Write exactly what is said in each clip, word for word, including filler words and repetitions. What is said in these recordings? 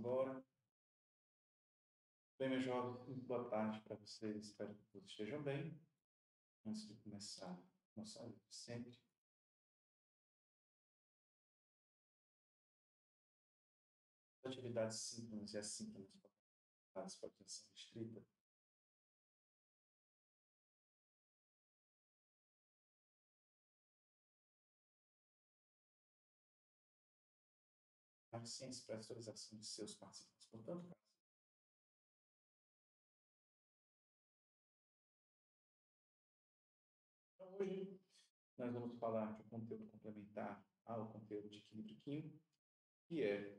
agora. Bem, meus jovens, muito boa tarde para vocês. Espero que todos estejam bem. Antes de começar nossa aula de sempre, as atividades síncronas e assíncronas para a atenção restrita. Mas sem expressorização de seus participantes. Portanto, então, hoje nós vamos falar de um conteúdo complementar ao conteúdo de equilíbrio químico, que é,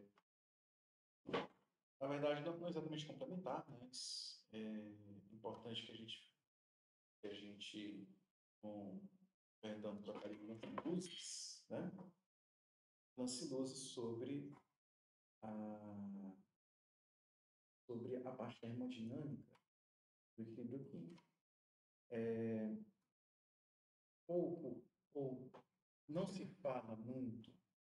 na verdade, não exatamente complementar, mas é importante que a gente, que a gente com perdão do trocadilho, luzes, né? Lance luzes sobre a, sobre a parte termodinâmica do equilíbrio químico. É, pouco ou não se fala muito,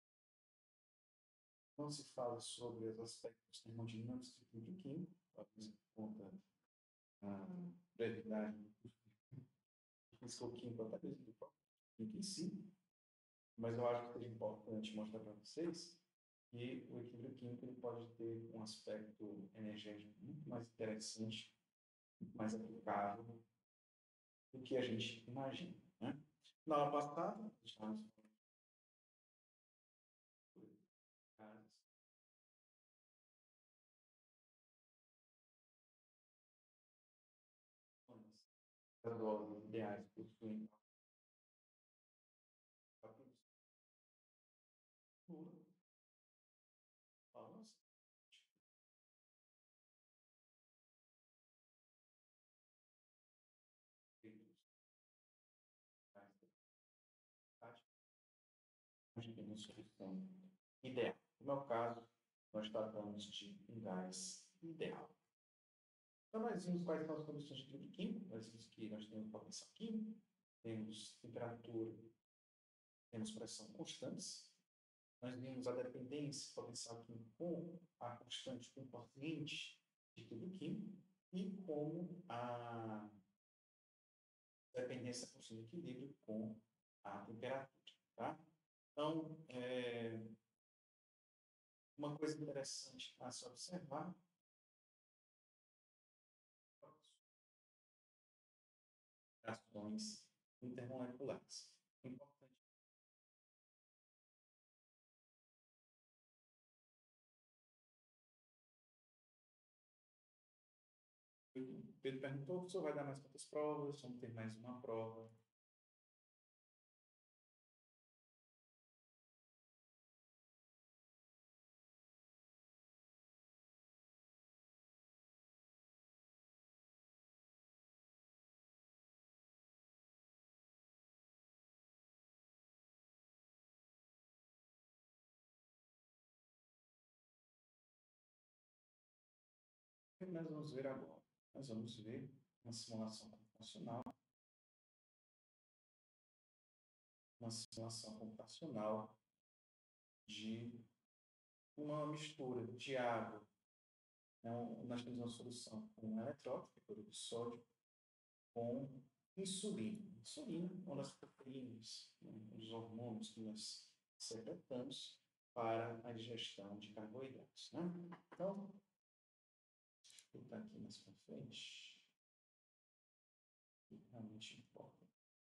não se fala sobre os aspectos termodinâmicos do equilíbrio químico, talvez por conta da brevidade do físico-químico, até mesmo do próprio químico em si, mas eu acho que seja importante mostrar para vocês que o equilíbrio químico ele pode ter um aspecto energético muito mais interessante, mais aplicável do que a gente imagina. Né? Na aula passada, estávamos falando de ideais possuem a produção balança de uma solução ideal. No meu caso, nós tratamos de um gás ideal. Então, nós vimos quais são as condições de equilíbrio químico, nós vimos que nós temos potencial químico, temos temperatura, temos pressão constantes, nós vimos a dependência potencial químico com a constante componente de equilíbrio químico e como a dependência constante de equilíbrio com a temperatura. Tá? Então, é, uma coisa interessante a se observar reações intermoleculares. Importante. Pedro perguntou se o senhor vai dar mais quantas provas, vamos ter mais uma prova. O que nós vamos ver agora? Nós vamos ver uma simulação computacional, uma simulação computacional de uma mistura de água. Então, nós temos uma solução com um eletrólito, que é cloreto de sódio, com insulina. Insulina é uma das proteínas, um dos hormônios que nós secretamos para a digestão de carboidratos. Né? Então, vou botar aqui mais para frente, que realmente importa.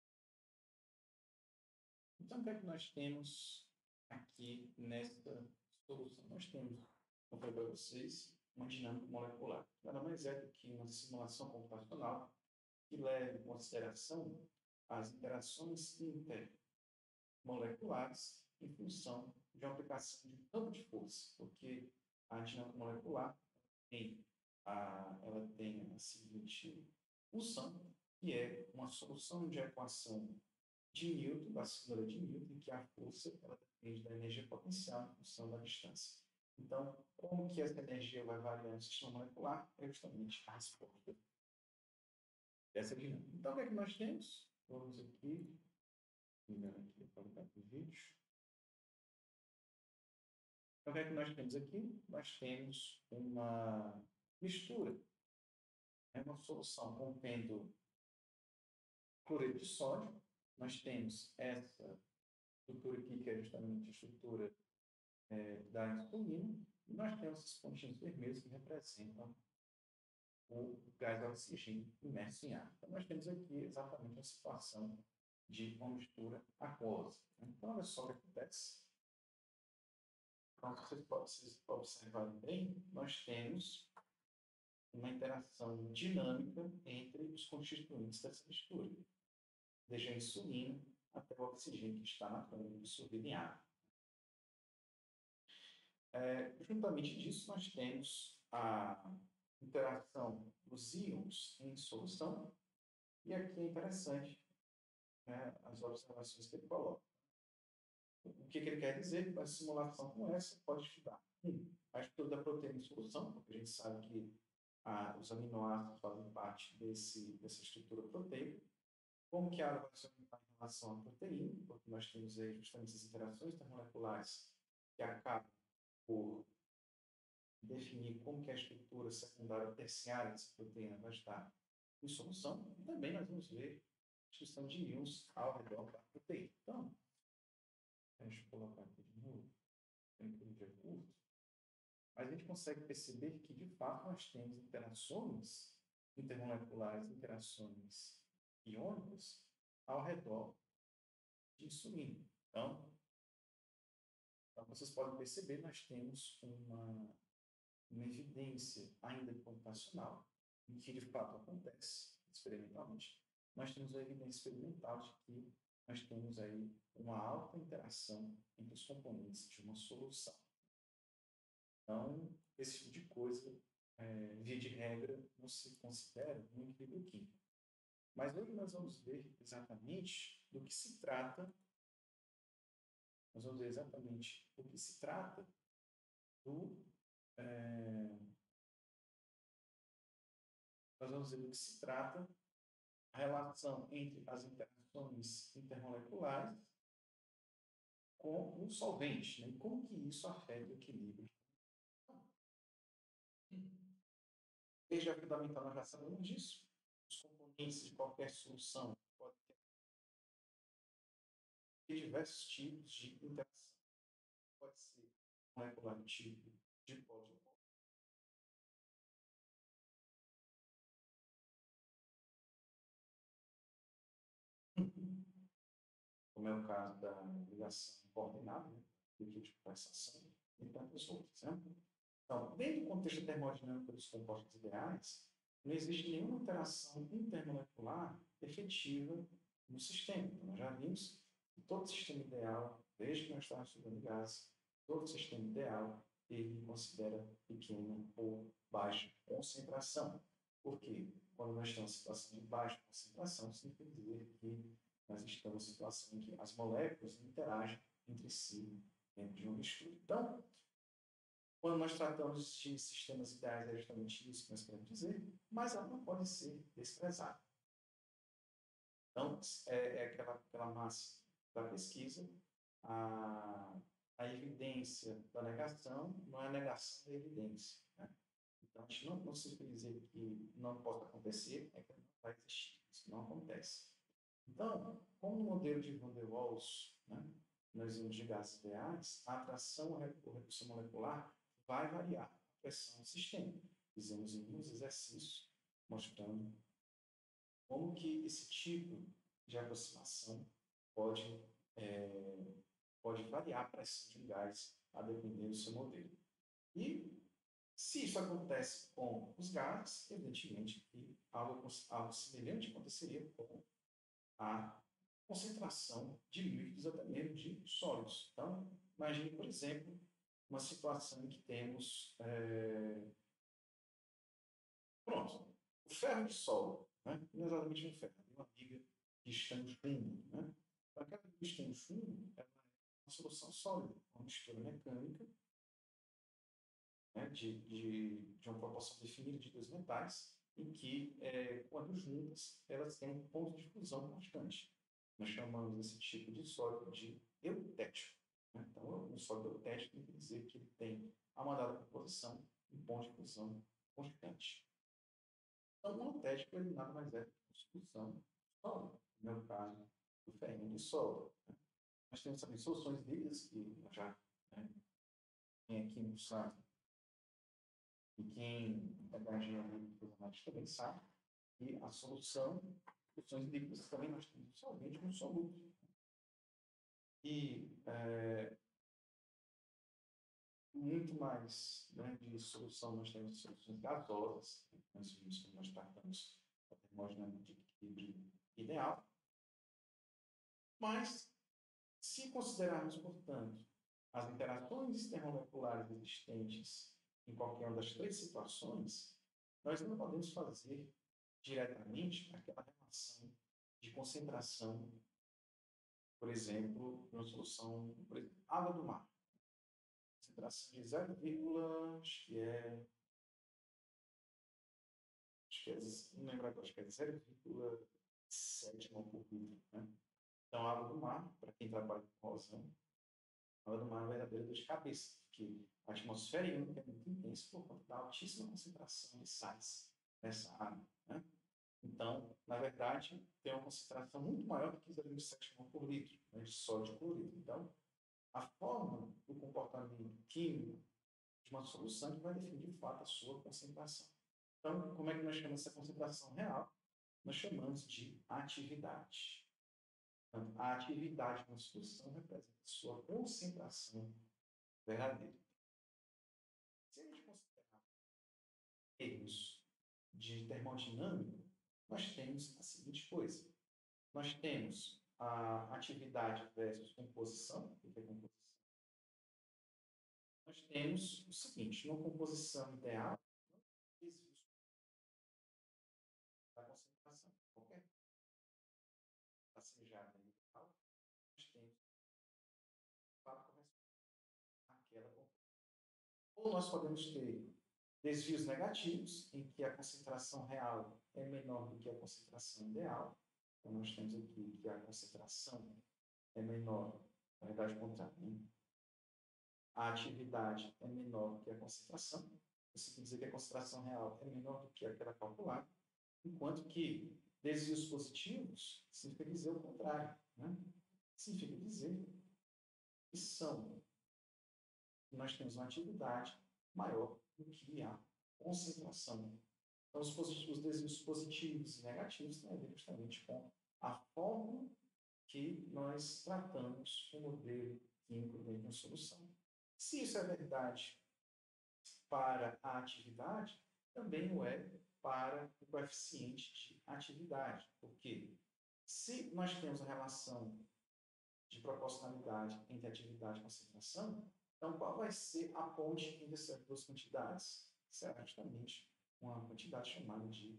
Então, o que é que nós temos aqui nesta solução? Nós temos, como eu falei para vocês, uma dinâmica molecular. Nada mais é do que uma simulação computacional que leva em consideração as interações intermoleculares em função de uma aplicação de campo de força, porque a dinâmica molecular tem a, ela tem a seguinte função, que é uma solução de equação de Newton, da segunda lei de Newton, em que a força ela depende da energia potencial em função da distância. Então, como que essa energia vai variar no sistema molecular? É justamente a resposta dessa dinâmica. Então, o que é que nós temos? Vamos aqui, ligar aqui a qualidade do vídeo. Então, o que é que nós temos aqui? Nós temos uma mistura, é uma solução contendo cloreto de sódio. Nós temos essa estrutura aqui, que é justamente a estrutura é, da insulina, e nós temos esses pontinhos vermelhos que representam o gás oxigênio imerso em água. Então, nós temos aqui exatamente a situação de uma mistura aquosa. Então, olha só o que acontece. Então, vocês podem, vocês observarem bem, nós temos uma interação dinâmica entre os constituintes dessa mistura, desde a insulina até o oxigênio que está na câmara dissolvido em água. É, juntamente disso, nós temos a interação dos íons em solução, e aqui é interessante, né, as observações que ele coloca. O que, que ele quer dizer? Uma simulação como essa pode estudar um, a estrutura da proteína em solução, porque a gente sabe que ah, os aminoácidos fazem parte desse, dessa estrutura proteica, como que a água vai se orientar em relação à proteína, porque nós temos aí justamente essas interações intermoleculares que acabam por definir como que a estrutura secundária ou terciária dessa proteína vai estar em solução, e também nós vamos ver a distribuição de íons ao redor da proteína. Então, deixa eu colocar aqui de novo, tem que um curto, mas a gente consegue perceber que, de fato, nós temos interações intermoleculares, interações iônicas ao redor de insulina. Então, então, vocês podem perceber, nós temos uma, uma evidência ainda computacional, em que de fato acontece experimentalmente. Nós temos a evidência experimental de que nós temos aí uma alta interação entre os componentes de uma solução. Então, esse tipo de coisa, é, via de regra, não se considera um equilíbrio químico. Mas hoje nós vamos ver exatamente do que se trata, nós vamos ver exatamente o que se trata do, é, nós vamos ver do que se trata a relação entre as interações intermoleculares com o solvente, né? E como que isso afeta o equilíbrio. Desde a fundamental nós já sabemos disso. Os componentes de qualquer solução podem ter diversos tipos de interação. Pode ser molecular do tipo de polo. Como é o caso da ligação coordenada, né? Líquido de conversação, e tantos outros. Né? Então, dentro do contexto termodinâmico dos compostos ideais, não existe nenhuma interação intermolecular efetiva no sistema. Então, nós já vimos que todo sistema ideal, desde que nós estamos estudando gases, todo sistema ideal, ele considera pequena ou baixa concentração. Por quê? Quando nós estamos em situação de baixa concentração, significa dizer que nós estamos em situação em que as moléculas interagem entre si dentro de uma mistura. Então, quando nós tratamos de sistemas ideais, é justamente isso que nós queremos dizer, mas ela não pode ser desprezada. Então, é, é aquela, aquela massa da pesquisa, a, a evidência da negação não é a negação da evidência. Né? Então, a gente não consegue dizer que não pode acontecer, é que não vai existir, isso não acontece. Então, como no modelo de Van der Waals, né, nós vimos de gases ideais, a atração ou redução molecular vai variar a pressão do sistema. Fizemos alguns exercícios mostrando como que esse tipo de aproximação pode, é, pode variar a pressão de um gás a depender do seu modelo. E se isso acontece com os gases, evidentemente que algo, algo semelhante aconteceria com a concentração de líquidos até mesmo de sólidos. Então, imagine, por exemplo, uma situação em que temos, é... pronto, o ferro de sol, né? Não é exatamente um ferro, é uma liga de estanho fundo. Né? Então, aquela liga de estanho fundo é uma solução sólida, uma mistura mecânica, né? de, de, de uma proporção definida de dois metais, em que, é, quando juntas, elas têm um ponto de fusão constante. Nós chamamos esse tipo de sólido de eutético. Né? Então, um sólido eutético quer dizer que ele tem a uma dada composição em ponto de fusão constante. Então, o eutético ele nada mais é do que uma solução sólida, no meu caso, do ferrinho de solda. Né? Nós temos também soluções líquidas, que já né, quem é químico sabe, e quem é da engenharia de também sabe, e a solução, soluções líquidas também nós temos um solvente e um solúvel. E é, muito mais né, de solução, nós temos soluções gasosas, né, nós vimos que nós tratamos a termodinâmica de equilíbrio ideal, mas se considerarmos, portanto, as interações termomoleculares existentes em qualquer uma das três situações, nós não podemos fazer diretamente aquela relação de concentração, por exemplo, numa solução, por exemplo, água do mar. Concentração de zero, acho que é, acho que é, não lembro agora, acho que é zero vírgula sete mol por litro. Né? Então, a água do mar, para quem trabalha com corrosão, a água do mar é uma verdadeira dor de cabeça, porque a atmosfera iônica é muito intensa por conta da altíssima concentração de sais nessa água. Né? Então, na verdade, tem uma concentração muito maior do que zero vírgula sete mol por litro né, de sódio cloreto. Então, a forma do comportamento químico de uma solução que vai definir, de fato, a sua concentração. Então, como é que nós chamamos essa concentração real? Nós chamamos de atividade. Então, a atividade de uma solução representa a sua concentração verdadeira. Se a gente considerar termos de termodinâmica, nós temos a seguinte coisa. Nós temos a atividade versus composição. O que é composição? Nós temos o seguinte, numa composição ideal, não existe da concentração. Qualquer passejada ideal, nós temos para aquela composição. Ou nós podemos ter desvios negativos, em que a concentração real é menor do que a concentração ideal. Então, nós temos aqui que a concentração é menor, na verdade, contrário. Né? A atividade é menor do que a concentração. Isso quer dizer que a concentração real é menor do que aquela calculada, enquanto que desvios positivos significa dizer o contrário. Né? Significa dizer que são, que nós temos uma atividade maior do que a concentração. Então, os, positivos, os desvios positivos e negativos têm a ver justamente com a forma que nós tratamos o modelo químico dentro de uma solução. Se isso é verdade para a atividade, também o é para o coeficiente de atividade. Porque se nós temos a relação de proporcionalidade entre atividade e concentração, então qual vai ser a ponte entre essas duas quantidades? Será justamente uma quantidade chamada de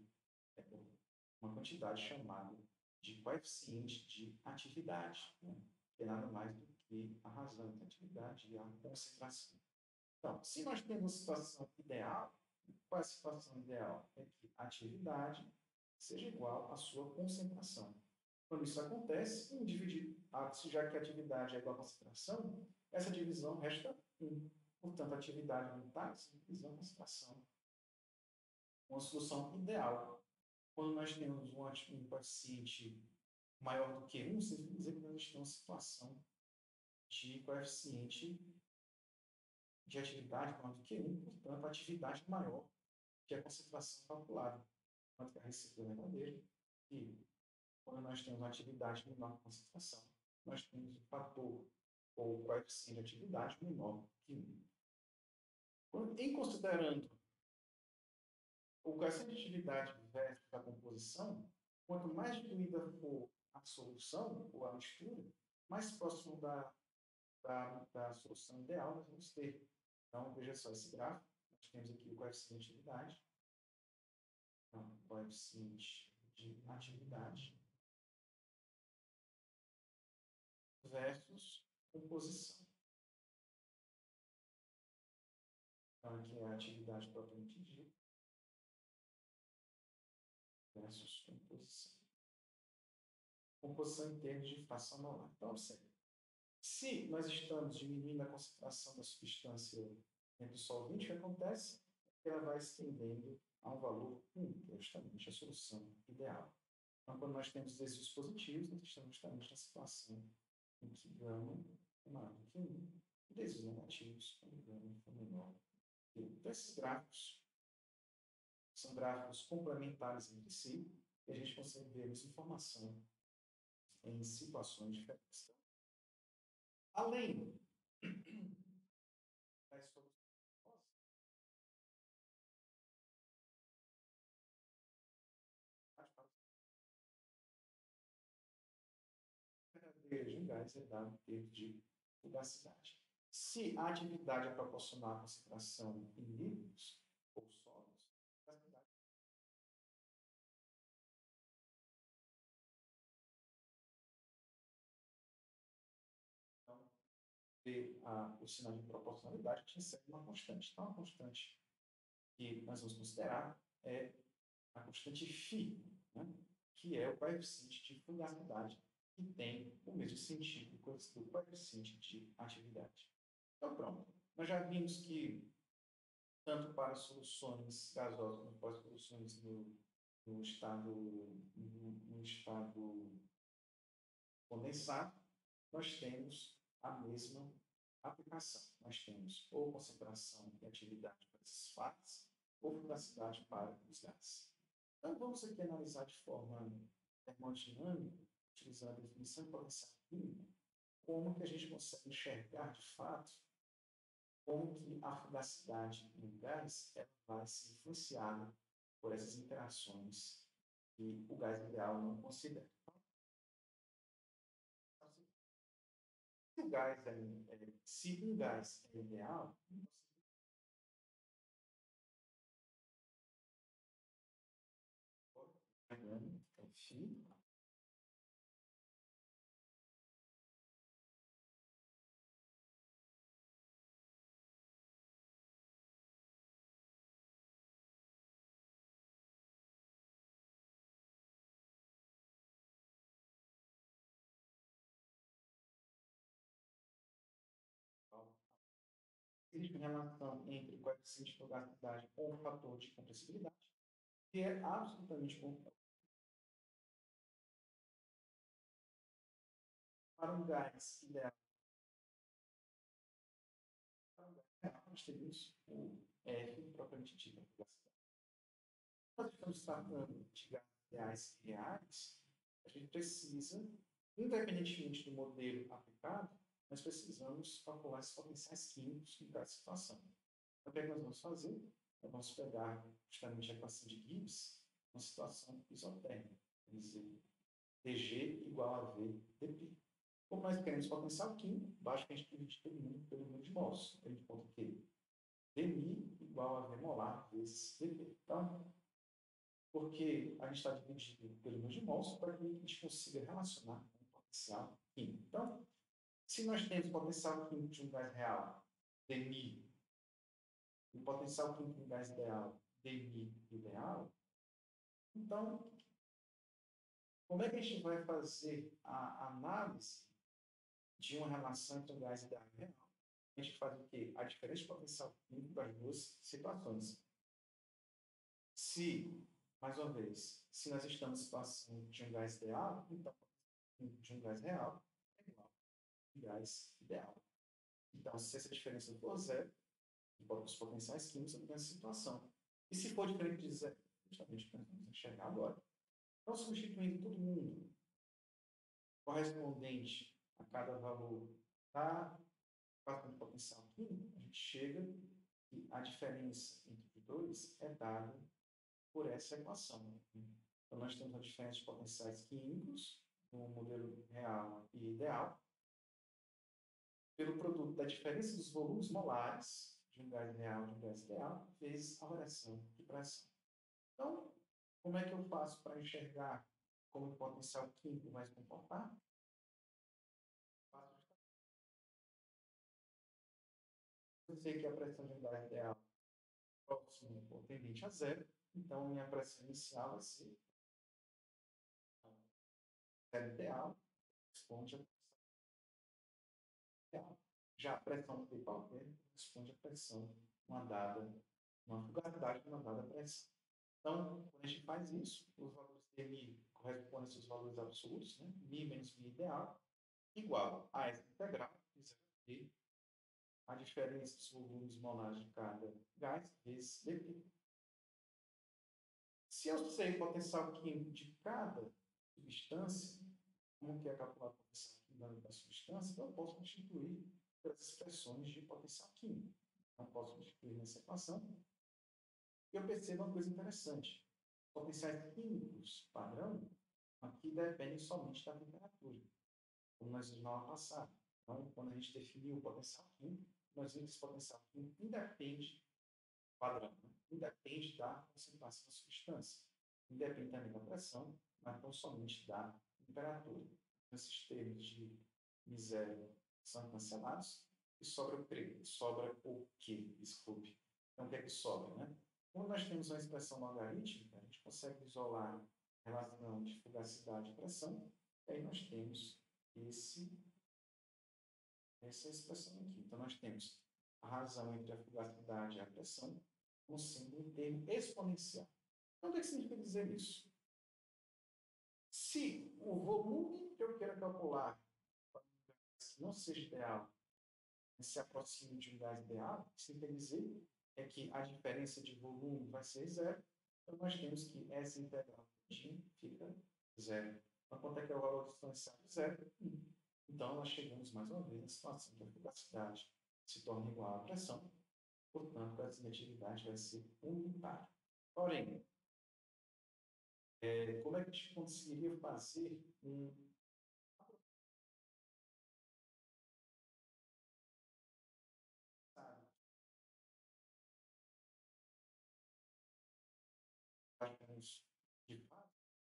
uma quantidade chamada de coeficiente de atividade, né? Que é nada mais do que a razão entre a atividade e a concentração. Então, se nós temos uma situação ideal, qual é a situação ideal? É que a atividade seja igual à sua concentração. Quando isso acontece, um dividir, já que a atividade é igual à concentração, essa divisão resta um. Portanto, a atividade unitária é divisão à concentração. Uma solução ideal. Quando nós temos um, um coeficiente maior do que um, significa dizer que nós temos uma situação de coeficiente de atividade maior do que um, portanto, a atividade maior que a concentração calculada. Enquanto que a receita é verdadeira, e quando nós temos uma atividade menor que a concentração, nós temos o fator ou coeficiente de atividade menor que um. Em considerando o coeficiente de atividade versus a composição, quanto mais diluída for a solução ou a mistura, mais próximo da, da, da solução ideal nós vamos ter. Então, veja só esse gráfico. Nós temos aqui o coeficiente de atividade. Então, coeficiente de atividade versus composição. Então, aqui é a atividade propriamente dita versus composição. Composição em termos de fração molar. Então, observe. Se nós estamos diminuindo a concentração da substância dentro do solvente, o que acontece é que ela vai estendendo a um valor um, que é justamente a solução ideal. Então, quando nós temos esses dispositivos, nós estamos justamente na situação em que gama é maior do que um, e desses negativos, quando gama é menor que um. Então, esses gráficos são gráficos complementares entre si, e a gente consegue ver essa informação em situações diferentes. Além das soluções verdadeiras de um gás é dado em termos de fugacidade. Se a atividade é proporcional à concentração em líquidos ou sólidos, a fugacidade então, vê a, o sinal de proporcionalidade, a gente segue uma constante. Então, a constante que nós vamos considerar é a constante φ, né? Que é o coeficiente de fugacidade, que tem o mesmo sentido do coeficiente de atividade. Então, pronto. Nós já vimos que, tanto para soluções gasosas como para soluções no, no, estado, no, no estado condensado, nós temos a mesma aplicação. Nós temos ou concentração e atividade para esses fatos, ou fugacidade para os gases. Então, vamos aqui analisar de forma termodinâmica, utilizando a definição de potencial químico, como que a gente consegue enxergar, de fato, como que a fugacidade em gás ela vai ser influenciada por essas interações que o gás ideal não considera. Se o gás é, é, se um gás é ideal, é φ, existe uma relação entre o coeficiente de fugacidade com o fator de compressibilidade, que é absolutamente importante. Para um gás ideal, para um gás ideal, nós temos o F propriamente dito, a fugacidade. Nós estamos tratando de gases ideais e reais, a gente precisa, independentemente do modelo aplicado, nós precisamos calcular esses potenciais químicos em cada situação. Então, o que é que nós vamos fazer? Nós vamos pegar justamente a equação de Gibbs, uma situação isotérmica, quer dizer, dg igual a v dp. Como nós queremos potencial químico, basta que a gente divide pelo número, pelo número de mols. A gente encontra que dmi igual a v molar vezes dp. Então, porque a gente está dividindo pelo número de mols para que a gente consiga relacionar com o potencial químico. Então, se nós temos potencial químico de um gás real, dmi, e potencial químico de um gás ideal, dmi ideal, então, como é que a gente vai fazer a análise de uma relação entre um gás ideal e real? A gente faz o quê? A diferença de potencial químico das duas situações. Se, mais uma vez, se nós estamos em situação de um gás ideal, então de um gás real é igual a um gás ideal. Então, se essa diferença for zero, os potenciais químicos nessa situação. E se for diferente de zero, justamente o que nós vamos enxergar agora. Então, substituindo todo mundo correspondente a cada valor da equação de potencial químico, a gente chega que a diferença entre os dois é dada por essa equação. Então, nós temos a diferença de potenciais químicos no modelo real e ideal, pelo produto da diferença dos volumes molares de um gás real e de um gás ideal, vezes a variação de pressão. Então, como é que eu faço para enxergar como o potencial químico vai se comportar? Eu sei que a pressão de um gás ideal é próxima ou tendente a zero, então minha pressão inicial vai ser zero ideal, responde a ideal. Já a pressão P qualquer corresponde à pressão, uma dada, uma fugacidade de uma dada pressão. Então, quando a gente faz isso, os valores de mi correspondem aos seus valores absolutos, né? Mi menos mi ideal, igual a essa integral, que a diferença dos volumes molares de cada gás vezes dp. Se eu sei o potencial químico de cada substância, como que é calculado o potencial químico da substância, então eu posso constituir pelas expressões de potencial químico. Então, posso constituir nessa equação. E eu percebo uma coisa interessante. Potenciais químicos padrão aqui dependem somente da temperatura, como nós vimos na aula passada. Então, quando a gente definiu o potencial químico, nós vimos que esse potencial químico independe padrão, né? Independe da concentração da substância, independe também da pressão, mas não somente da temperatura. Esses termos de miséria são cancelados e sobra o quê? Sobra o quê? Desculpe. Então, o que é que sobra, né? Quando nós temos uma expressão logarítmica, a gente consegue isolar a relação de fugacidade e pressão, e aí nós temos esse, essa expressão aqui. Então, nós temos a razão entre a fugacidade e a pressão como sendo um termo exponencial. Então, o que significa dizer isso? Se o volume que eu queira calcular não seja ideal, se aproxime de um gás ideal, o que significa dizer é que a diferença de volume vai ser zero, então nós temos que essa integral fica zero. Então, quanto é que é o valor exponencial de zero? um. Então, nós chegamos mais uma vez na situação que a fugacidade se torna igual à pressão, portanto, a admitividade vai ser unitária. Porém, é, como é que a gente conseguiria fazer um de fato,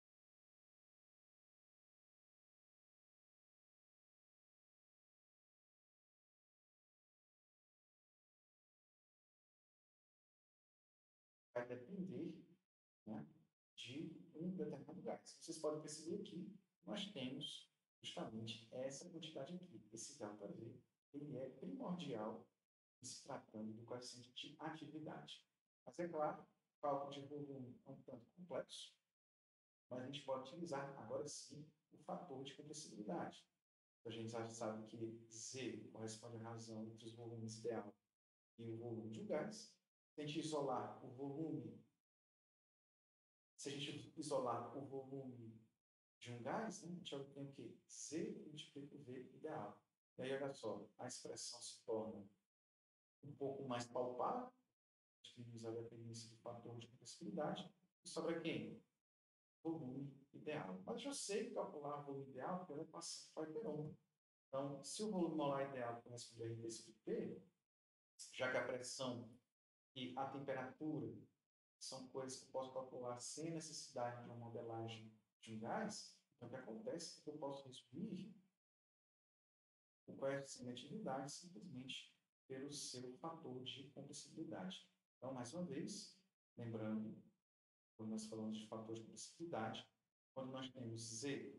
vai depender, né, de um determinado gás. Vocês podem perceber que nós temos justamente essa quantidade aqui. Esse delta V, ele é primordial em se tratando do coeficiente de atividade. Mas é claro, o cálculo de volume é um tanto complexo, mas a gente pode utilizar, agora sim, o fator de compressibilidade. A gente já sabe que Z corresponde à razão entre os volumes ideal e o volume de um gás. Se a gente isolar o volume, se a gente isolar o volume de um gás, né, a gente obtém o quê? Z multiplica o V ideal. E aí, olha só, a expressão se torna um pouco mais palpável, temos a dependência do fator de compressibilidade, e sobra quem? Volume ideal. Mas eu sei calcular o volume ideal pela equação de Freiberg. Então, se o volume molar ideal corresponde a R vezes P, já que a pressão e a temperatura são coisas que eu posso calcular sem necessidade de uma modelagem de um gás, então o que acontece é que eu posso resumir o coeficiente de atividade simplesmente pelo seu fator de compressibilidade. Então, mais uma vez, lembrando, quando nós falamos de fator de compressibilidade, quando nós temos Z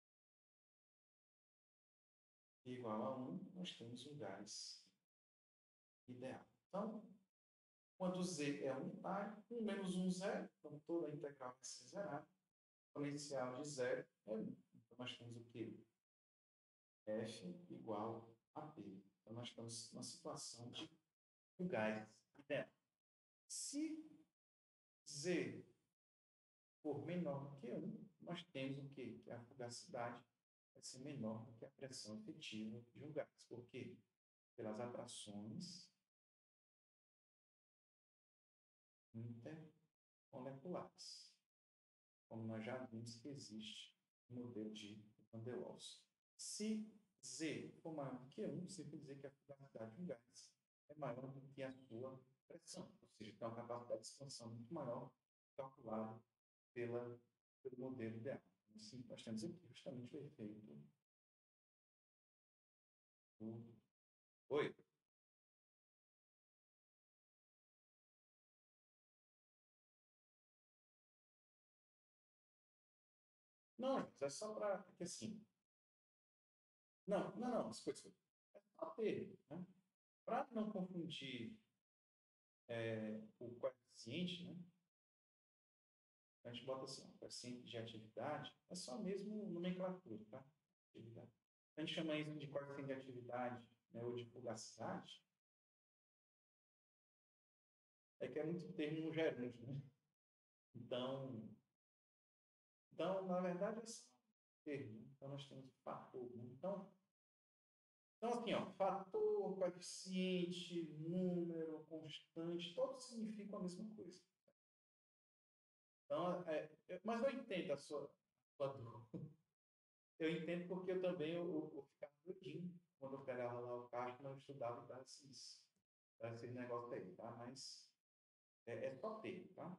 igual a um, nós temos um gás ideal. Então, quando Z é unitário, um menos um, zero, então toda a integral vai ser zerada. O exponencial de zero é um. Então, nós temos o quê? F igual a P. Então, nós estamos numa situação de um gás ideal. Se Z for menor do que um, nós temos o quê? Que a fugacidade vai ser menor do que a pressão efetiva de um gás. Por quê? Pelas atrações intermoleculares, como nós já vimos que existe no modelo de Van der Waals. Se Z for maior do que um, significa dizer que a fugacidade de um gás é maior do que a sua pressão, ou seja, tem uma capacidade de expansão muito maior, calculada pela, pelo modelo ideal. Assim, nós temos aqui justamente o efeito do... Oi? Não, é só para... Porque assim... Não, não, não, escuta, escuta. só ter, né? Para não confundir é, o coeficiente, né? A gente bota assim, ó, coeficiente de atividade, é só mesmo nomenclatura, tá? Atividade. A gente chama isso de coeficiente de atividade, né, ou de fugacidade, é que é muito termo gerúndio, né? Então, então, na verdade, é só um termo, né? Então, nós temos fator, né? Então, então, assim, ó, fator, coeficiente, número, constante, todos significam a mesma coisa. Então, é, é, mas eu entendo a sua, a sua dor. Eu entendo porque eu também eu, eu, eu ficava doidinho quando eu pegava lá o carro, eu estudava para esses, para esses negócios aí, tá? Mas é, é só ter, tá?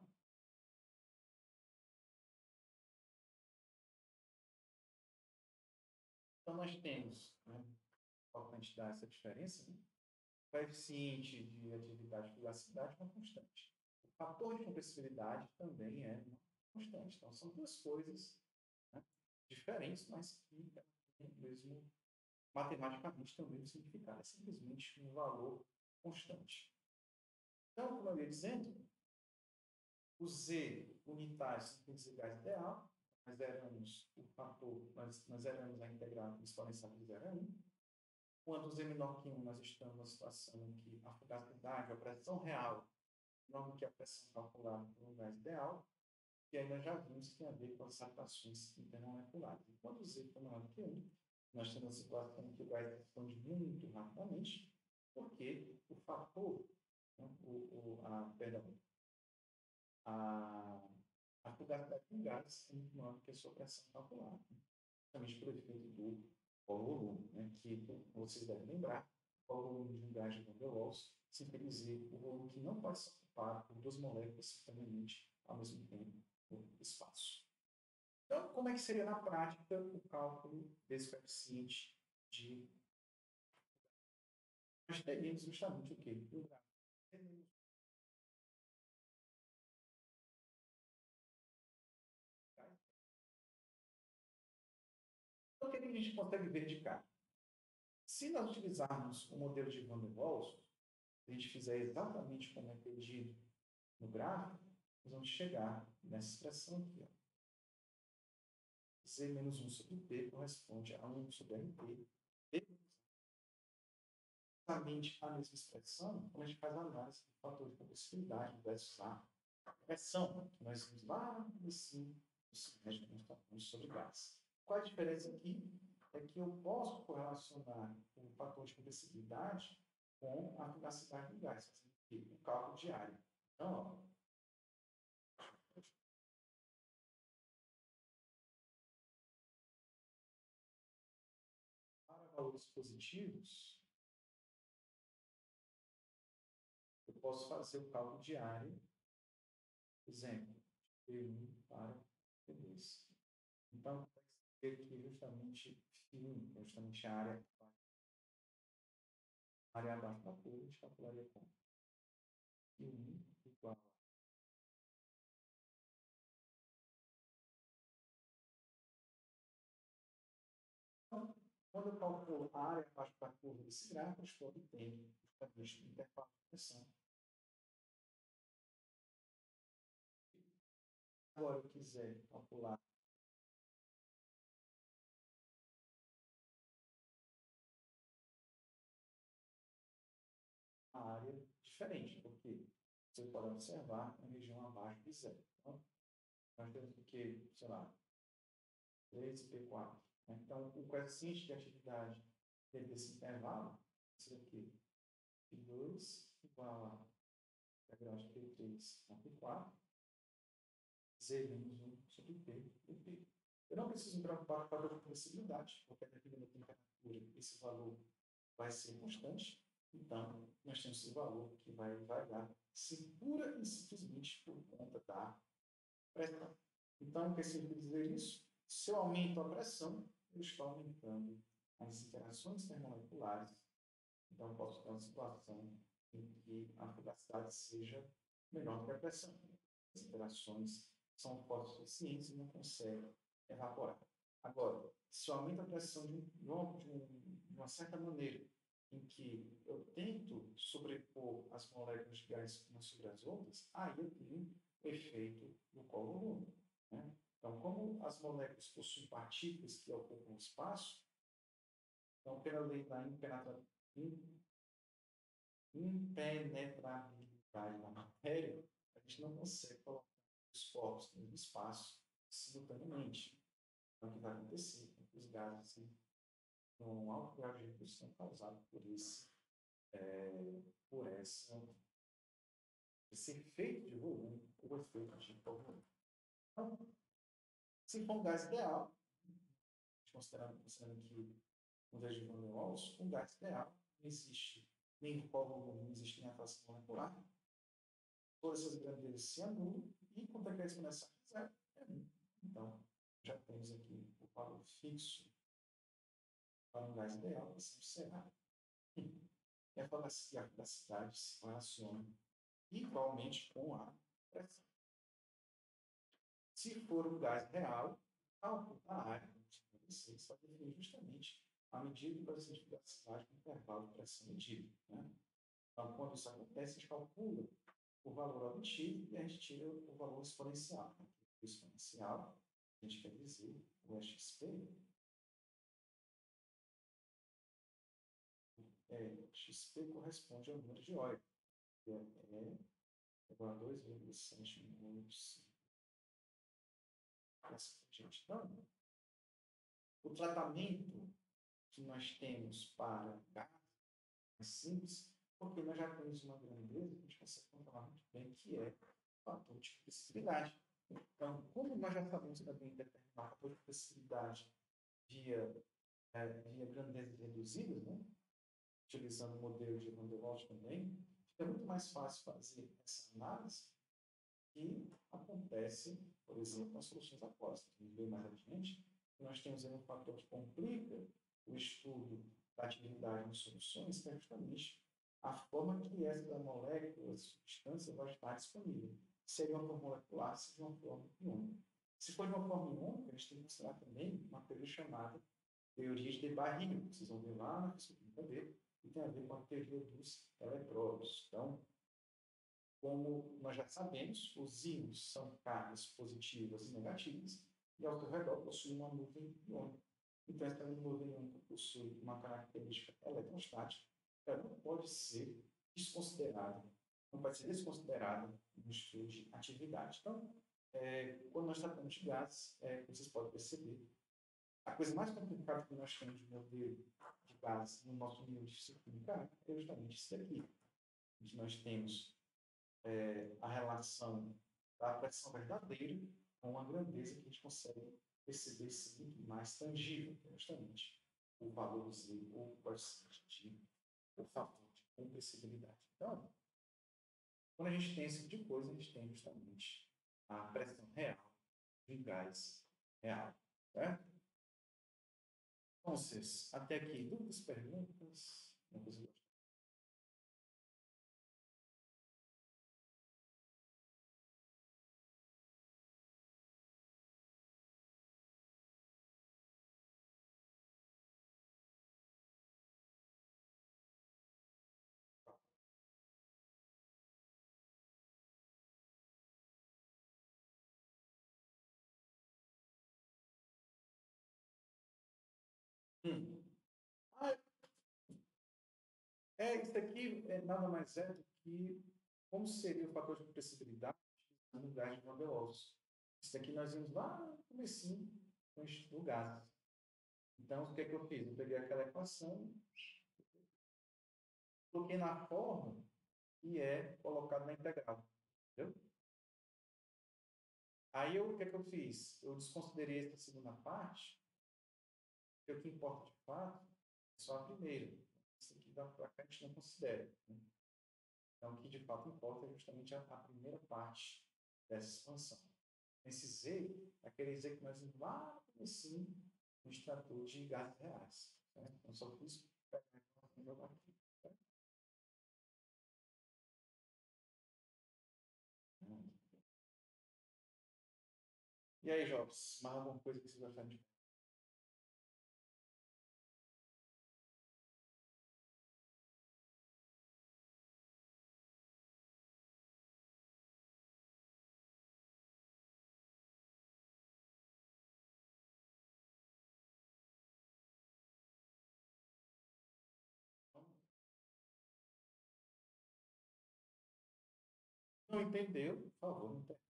Então, nós temos, né, importante dar essa diferença, né? Coeficiente de atividade e fugacidade é uma constante. O fator de compressibilidade também é uma constante. Então, são duas coisas, né, diferentes, mas que têm o mesmo, matematicamente, têm o mesmo significado. É simplesmente um valor constante. Então, como eu ia dizendo, o Z unitário síntese gás ideal, nós zeramos o fator, nós, nós zeramos a integral exponencial de zero a um. Quando o Z menor que um, nós estamos numa situação em que a fugacidade, a pressão real, não do que a pressão calculada por um gás ideal, que aí nós já vimos que tem a ver com as saturações intermoleculares. E quando o Z for menor do que um, nós temos a situação em que o gás expande muito rapidamente, porque o fator, né, o, o, a, perdão, a, a fugacidade do gás é muito maior do que a sua pressão calculada, justamente por efeito do polo-volume, né, que vocês devem lembrar, o volume de um gás de Van-der-Waals significa dizer o volume que não pode ser ocupado por duas moléculas simultaneamente ao mesmo tempo no espaço. Então, como é que seria na prática o cálculo desse coeficiente de... Nós teríamos justamente o quê? O gás. Então, o que a gente consegue ver de cá? Se nós utilizarmos o modelo de Van der Waals, se a gente fizer exatamente como é pedido no gráfico, nós vamos chegar nessa expressão aqui. Ó. Z menos um sobre P corresponde a um sobre R T. Exatamente a mesma expressão quando a gente faz a análise do fator de compressibilidade versus a pressão, que nós vimos lá no ensino do cinético que nós falamos sobre gás. Qual a diferença aqui? É que eu posso correlacionar o fator de compressibilidade com a fugacidade do gás, fazendo o cálculo diário. Então, ó, para valores positivos, eu posso fazer o cálculo diário, exemplo, P um para P dois. Então, vai ser aqui justamente φ um, justamente a área, a área abaixo da curva, a gente calcularia como φ um igual a... Quando eu calculo a área abaixo da curva desse gráfico, eu estou obtendo justamente o intervalo de pressão. Agora, eu quiser calcular a área diferente, porque você pode observar a região abaixo de zero. Então, nós temos o que, sei lá, três P quatro. Então, o coeficiente de atividade desse intervalo seria o quê? P dois igual a integral de P três a P quatro, Z menos um sobre P e P. Eu não preciso me preocupar com a compressibilidade, porque dependendo da temperatura, esse valor vai ser constante. Então, nós temos esse valor que vai variar pura e simplesmente por conta da pressão. Então, o que significa dizer isso? Se eu aumento a pressão, eu estou aumentando as interações termomoleculares. Então, eu posso ter uma situação em que a fugacidade seja menor do que a pressão. As interações são fortes o suficiente e não conseguem evaporar. Agora, se eu aumento a pressão de, um, de, uma certa maneira, em que eu tento sobrepor as moléculas de gás umas sobre as outras, aí eu tenho o efeito do Coulomb, né? Então, como as moléculas possuem partículas que ocupam o espaço, então, pela lei da impenetra- im- impenetrabilidade da matéria, a gente não consegue colocar os corpos no mesmo espaço simultaneamente. Então, o que vai acontecer é que os gases assim, com alto grau de redução causado por esse, é, por essa, esse efeito de volume, o efeito de volume. Então, se for um gás ideal, considerando, considerando que o gás de van der Waals, um gás ideal, não existe nem volume, não existe nem atração molecular, todas essas grandezas se anulam e quanto é que a exponência é zero, é um. Então, já temos aqui o valor fixo para um gás ideal, que será e a falacidade se relaciona igualmente com a pressão. Se for um gás real, o cálculo da área vocês vai definir justamente a medida do coeficiente de gasticidade no intervalo de pressão medida. Né? Então, quando isso acontece, a gente calcula o valor obtido e a gente tira o valor exponencial. Né? O exponencial, a gente quer dizer o E X P, é, X P corresponde ao número de óleo, que é, é igual a dois vírgula sete minutos. Gente, então, o tratamento que nós temos para gás é simples, porque nós já temos uma grandeza que a gente consegue controlar muito bem, que é o fator de compressibilidade. Então, como nós já sabemos também determinar o fator de compressibilidade via, é, via grandezas reduzidas, né? Utilizando o modelo de Van der Waals também, fica muito mais fácil fazer essa análise que acontece, por exemplo, nas soluções aquosas. A gente vê mais adiante, nós temos aí um fator que complica o estudo da atividade em soluções, que é justamente a forma que essa molécula, essa substância, vai estar disponível. Seria uma forma molecular, seria uma forma iônica. Se for de uma forma iônica, a gente tem que mostrar também uma teoria chamada teoria de barriga, que vocês vão ver lá na disciplina B, e tem a ver com a teoria dos eletrólitos. Então, como nós já sabemos, os íons são cargas positivas e negativas, e ao seu redor possui uma nuvem iônica. Então, essa nuvem iônica possui uma característica eletrostática, ela não pode ser desconsiderada, não pode ser desconsiderada no estudo de atividade. Então, é, quando nós tratamos de gases, é, vocês podem perceber, a coisa mais complicada que nós temos de modelo de gases no nosso nível de física química é justamente isso aqui. Nós temos é, a relação da pressão verdadeira com a grandeza que a gente consegue perceber sim, mais tangível, que é justamente o valor do Z, ou o coeficiente, o fator de compressibilidade. Então, quando a gente tem esse tipo de coisa, a gente tem justamente a pressão real de gás real. Certo? Então, até aqui, dúvidas, perguntas? Uma coisa que hum. Ah, é, isso aqui é nada mais é do que como seria o fator de compressibilidade no gás de Van der Waals. Isso aqui nós vimos lá no comecinho do gás. Então, o que é que eu fiz? Eu peguei aquela equação, coloquei na forma e é colocado na integral. Entendeu? Aí, eu, o que é que eu fiz? Eu desconsiderei essa segunda parte, porque o que importa de fato é só a primeira. Isso aqui dá para cá a gente não considera. Né? Então, o que de fato importa é justamente a, a primeira parte dessa expansão. Esse Z é aquele Z que nós vimos lá no comecinho, no extrator de gases reais. Né? Então, só fiz pegar e jogar aqui. Tá? E aí, Jobs, mais alguma coisa que você gostaria de Não entendeu? Por favor, não entendeu.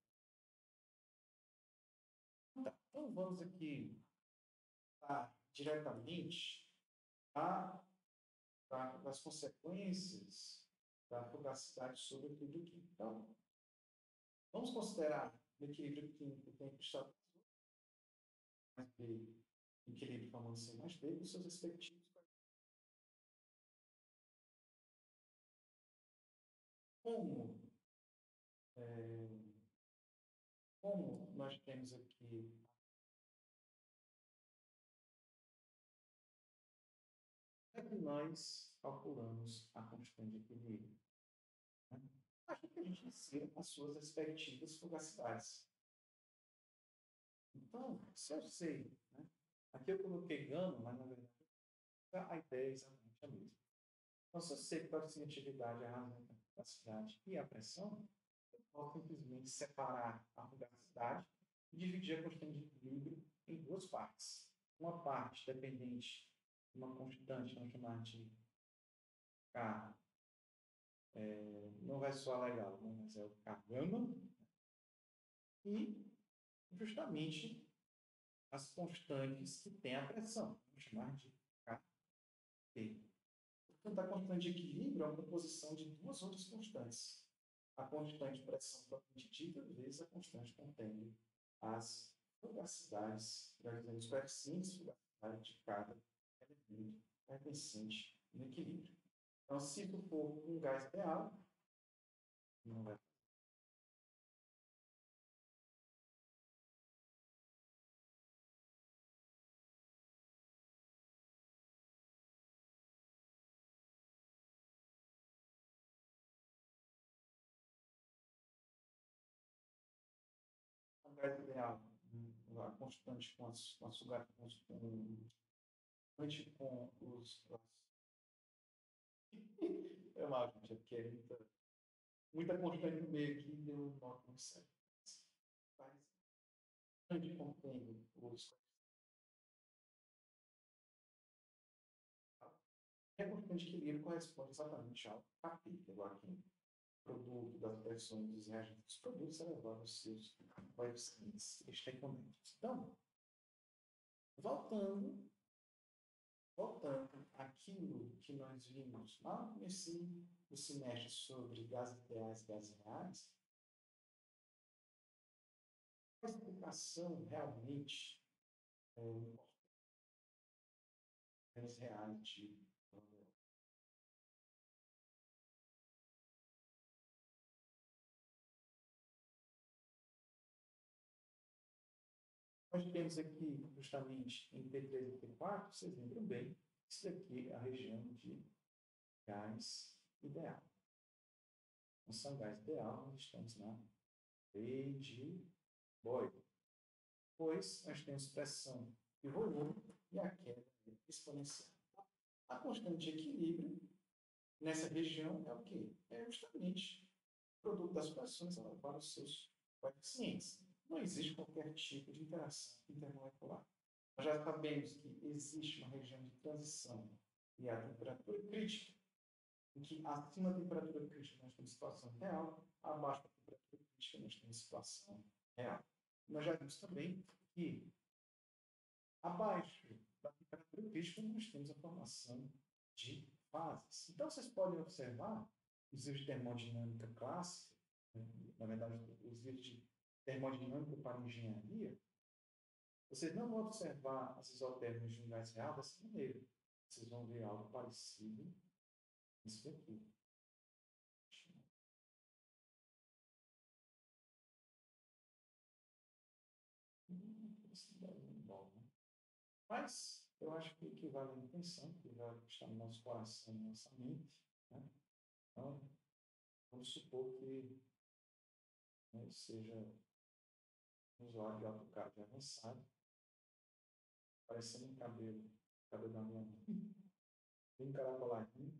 Tá. Então vamos aqui tá, diretamente a, a, as consequências da fugacidade sobre o equilíbrio químico. Então, vamos considerar o equilíbrio químico tem cristal mais B, equilíbrio formando C mais B, com seus respectivos. Como, é, como nós temos aqui, como é que nós calculamos a constante de equilíbrio? Né? Acho que a gente ensina as suas respectivas fugacidades. Então, se eu sei, né? Aqui eu coloquei gama, mas na verdade a ideia é exatamente a mesma. Então, se eu sei que a oscilatividade é a razão da fugacidade e a pressão, eu posso simplesmente separar a fugacidade e dividir a constante de equilíbrio em duas partes. Uma parte dependente de uma constante, vamos chamar de K, é, não vai soar legal, né? Mas é o K gama, e justamente as constantes que têm a pressão, vamos chamar de K P. Portanto, a constante de equilíbrio é uma composição de duas outras constantes. A constante de pressão propriamente dita, vezes a constante contendo as fugacidades, os coeficientes de fugacidade de cada elemento pertencente no equilíbrio. Então, se tu for um gás real, não vai. Um gás ideal, a constante com as, com as fugacidades, constante com os. É mal, gente, é porque é muita, muita constante no meio aqui deu um nó muito certo. Mas, contendo os. A constante de equilíbrio corresponde exatamente ao capítulo aqui, produto das pressões dos reagentes dos produtos elevado aos seus coeficientes estequiométricos. Então, voltando, voltando àquilo que nós vimos lá no começo do semestre sobre gases ideais e gases reais, a explicação realmente é, gases reais de nós temos aqui, justamente, em P três e P quatro, vocês lembram bem, isso daqui é a região de gás ideal. Função gás ideal, nós estamos na P de Boyle. Pois nós temos pressão e volume e a queda exponencial. A constante de equilíbrio nessa região é o quê? É justamente o produto das pressões elevado aos seus coeficientes. Não existe qualquer tipo de interação intermolecular. Nós já sabemos que existe uma região de transição e a temperatura crítica, em que acima da temperatura crítica nós temos situação real, abaixo da temperatura crítica nós temos situação real. Nós já vimos também que abaixo da temperatura crítica nós temos a formação de fases. Então vocês podem observar os livros de termodinâmica clássica, né? Na verdade, os livros de termodinâmica para engenharia, vocês não vão observar as isotérmicas de um gás real dessa maneira. Vocês vão ver algo parecido nisso aqui. Mas eu acho que equivale à intenção, que vai estar no nosso coração, na nossa mente. Né? Então, vamos supor que, né, seja um usuário de AutoCAD avançado, parecendo um cabelo, cabelo da minha mãe, bem encaracoladinho,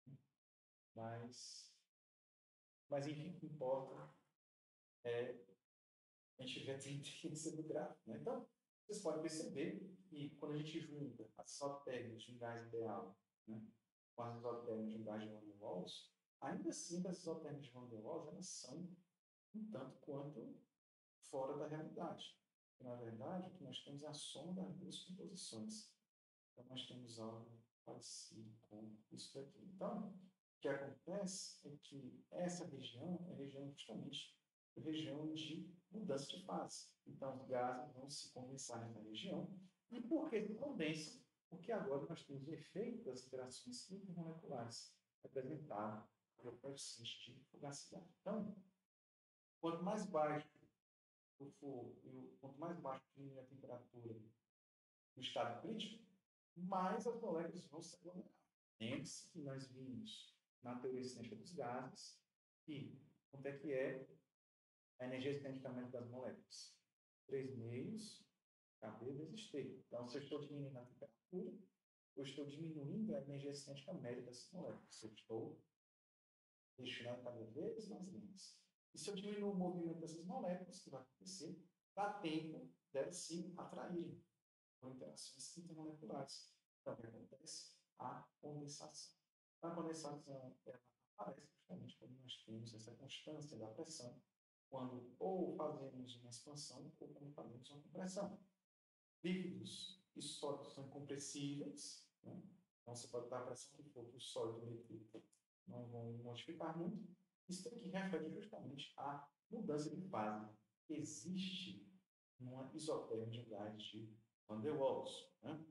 mas, mas enfim, o que importa é a gente ver a tendência do gráfico. Né? Então, vocês podem perceber que quando a gente junta as isotérmicas de um gás ideal, né, com as isotérmicas de um gás de Van der Waals, ainda assim, as isotérmicas de Van der Waals, elas são um tanto quanto fora da realidade. Porque, na verdade, o que nós temos é a soma das duas composições. Então, nós temos algo parecido com isso aqui. Então, o que acontece é que essa região é a região justamente a região de mudança de fase. Então, os gases vão se condensar nessa região. E por que se condensam? Porque agora nós temos o efeito das interações intermoleculares, representado pelo coeficiente de fugacidade. Então, quanto mais baixo o for, quanto mais baixo diminui a temperatura no estado crítico, mais as moléculas vão se aglomerar. Lembre-se que nós vimos na teoria cinética dos gases que quanto é que é a energia cinética média das moléculas? três meios Kb vezes T. Então, se eu estou diminuindo a temperatura, eu estou diminuindo a energia cinética média dessas moléculas. Eu estou deixando ela cada vez mais lenta. E se eu diminuir o movimento dessas moléculas, o que vai acontecer? Dá tempo delas se atraírem por interações intermoleculares. Então, o que acontece? A condensação. A condensação ela aparece justamente quando nós temos essa constância da pressão, quando ou fazemos uma expansão ou quando fazemos uma compressão. Líquidos e sólidos são incompressíveis, né? Então você pode dar a pressão que for para o sólido e líquido, não vão modificar muito. Isso aqui refere justamente à mudança de fase que existe numa isotérmica de gás de Van der Waals, né?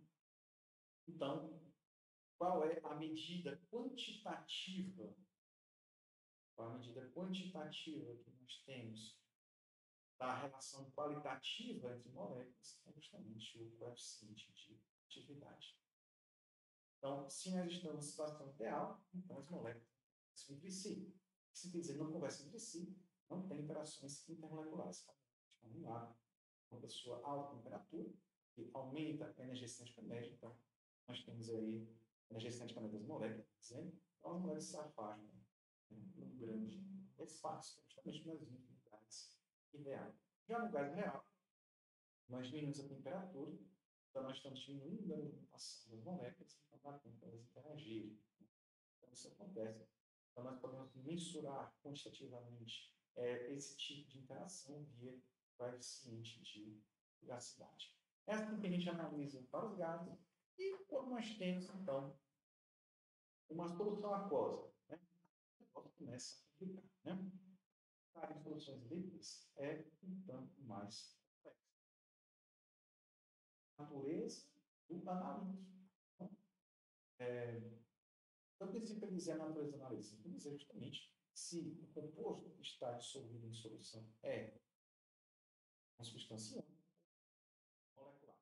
Então, qual é a medida quantitativa? Qual a medida quantitativa que nós temos da relação qualitativa entre moléculas? É justamente o coeficiente de atividade. Então, se nós estamos em situação ideal, então as moléculas conversam entre si. Se quer dizer não conversam entre si, não tem interações intermoleculares. Então, um lado, quando a sua alta temperatura, que aumenta a energia cinética média, então, nós temos aí a energia cinética média das moléculas, dizendo, então as moléculas se afastam, né, num grande espaço, justamente nas unidades ideais. Já no gás real, nós diminuímos a temperatura, então nós estamos diminuindo a movimentação das moléculas, então dá tempo para elas interagirem. Então isso acontece. Então nós podemos mensurar quantitativamente é, esse tipo de interação via coeficiente de gasidade. Essa que a gente analisa para os gases e quando nós temos, então, uma solução aquosa, né? A coisa começa a complicar, né? Para soluções líquidas é um tanto mais complexo. A natureza do analítico. Então, é, então, o que significa dizer a natureza do analítico? Significa dizer justamente se o composto que está dissolvido em solução é uma substância única molecular.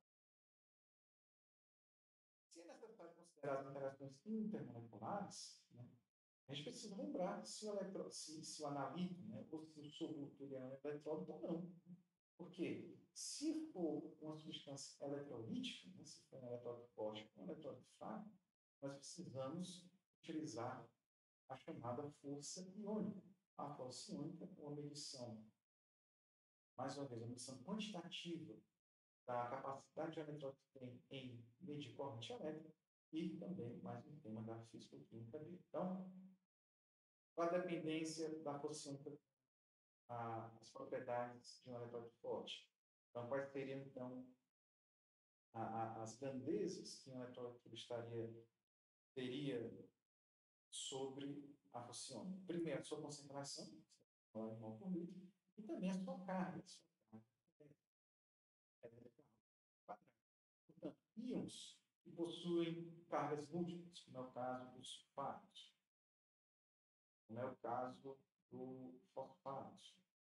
Se é necessário considerar as interações intermoleculares, né, a gente precisa lembrar se o, eletro, se, se o analítico, né, ou se o soluto é um eletrólito ou não. Porque se for uma substância eletrolítica, né, se for um eletrólito forte ou um eletrólito fraco, nós precisamos utilizar a chamada força iônica. A força iônica é uma medição, mais uma vez, uma medição quantitativa da capacidade que o eletrólito tem em medir corrente elétrica e também mais um tema da físico-química dele. Então, qual a dependência da força iônica as propriedades de um eletrólito forte? Então, quais seriam, então, a, a, as grandezas que um eletrólito estaria, teria sobre a força iônica? Primeiro, a sua concentração, mol por litro, e também a sua carga. A sua carga é, é quadrada. Portanto, íons que possuem cargas múltiplas, como é o caso dos sulfatos, como é o caso do fosfato,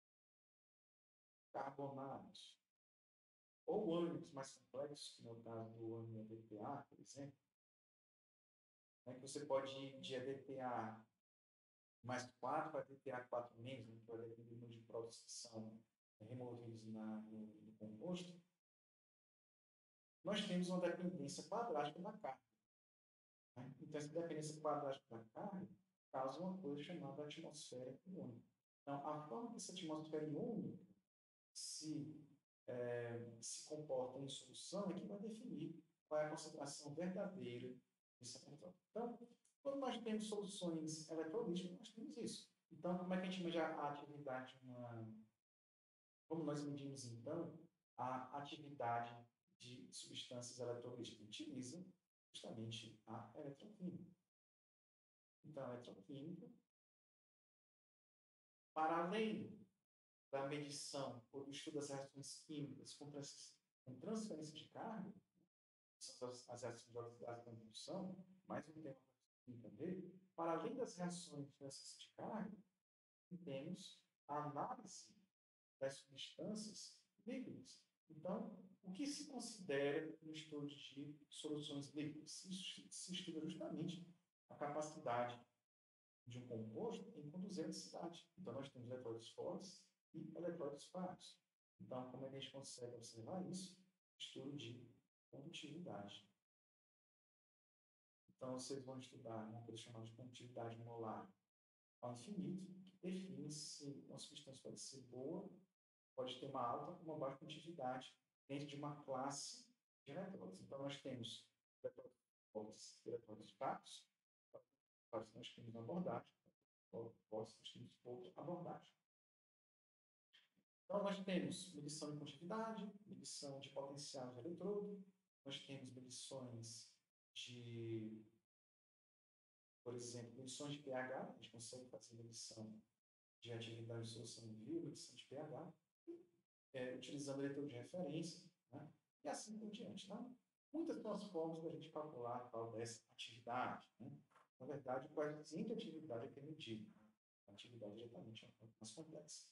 carbonatos, ou ânions mais complexos, como é o caso do ânion E D P A, por exemplo, né, que você pode ir de E D P A mais quatro para E D P A quatro menos, né, que vai depender do número de prótons que são removidos na, no, no composto. Nós temos uma dependência quadrática da carga. Né? Então, essa dependência quadrática da carga causa uma coisa chamada atmosfera iônica. Então, a forma que essa atmosfera iônica se, é, se comporta em solução é que vai definir qual é a concentração verdadeira desse eletrólito. Então, quando nós temos soluções eletrolíticas, nós temos isso. Então, como é que a gente mede a atividade de uma... Como nós medimos, então, a atividade de substâncias eletrolíticas? A gente utiliza justamente a eletroquímica. Então, a eletroquímica, para além da medição ou do estudo das reações químicas com, trans, com transferência de carga, são as, as reações de oxidação e combustão, mais um tema para entender, para além das reações de transferência de carga, temos a análise das substâncias líquidas. Então, o que se considera no estudo de soluções líquidas? Isso se estuda justamente a capacidade de um composto em conduzir a eletricidade. Então, nós temos eletrólitos fortes e eletrólitos fracos. Então, como é que a gente consegue observar isso? Estudo de condutividade. Então, vocês vão estudar uma coisa chamada de condutividade molar ao infinito, que define se uma substância pode ser boa, pode ter uma alta ou uma baixa condutividade dentro de uma classe de eletrólitos. Então, nós temos eletrólitos fortes e eletrólitos fracos, para nós temos uma abordagem, nós temos outra abordagem. Então, nós temos medição de condutividade, medição de potencial de eletrodo, nós temos medições de, por exemplo, medições de pH, a gente consegue fazer medição de atividade de solução em via, medição de pH, é, utilizando eletrodo de referência, né? E assim por diante. Tá? Muitas são as formas da gente calcular qual dessa atividade. Né? Na verdade, o coeficiente de atividade é que é medido. Né? A atividade diretamente é um pouco mais complexa.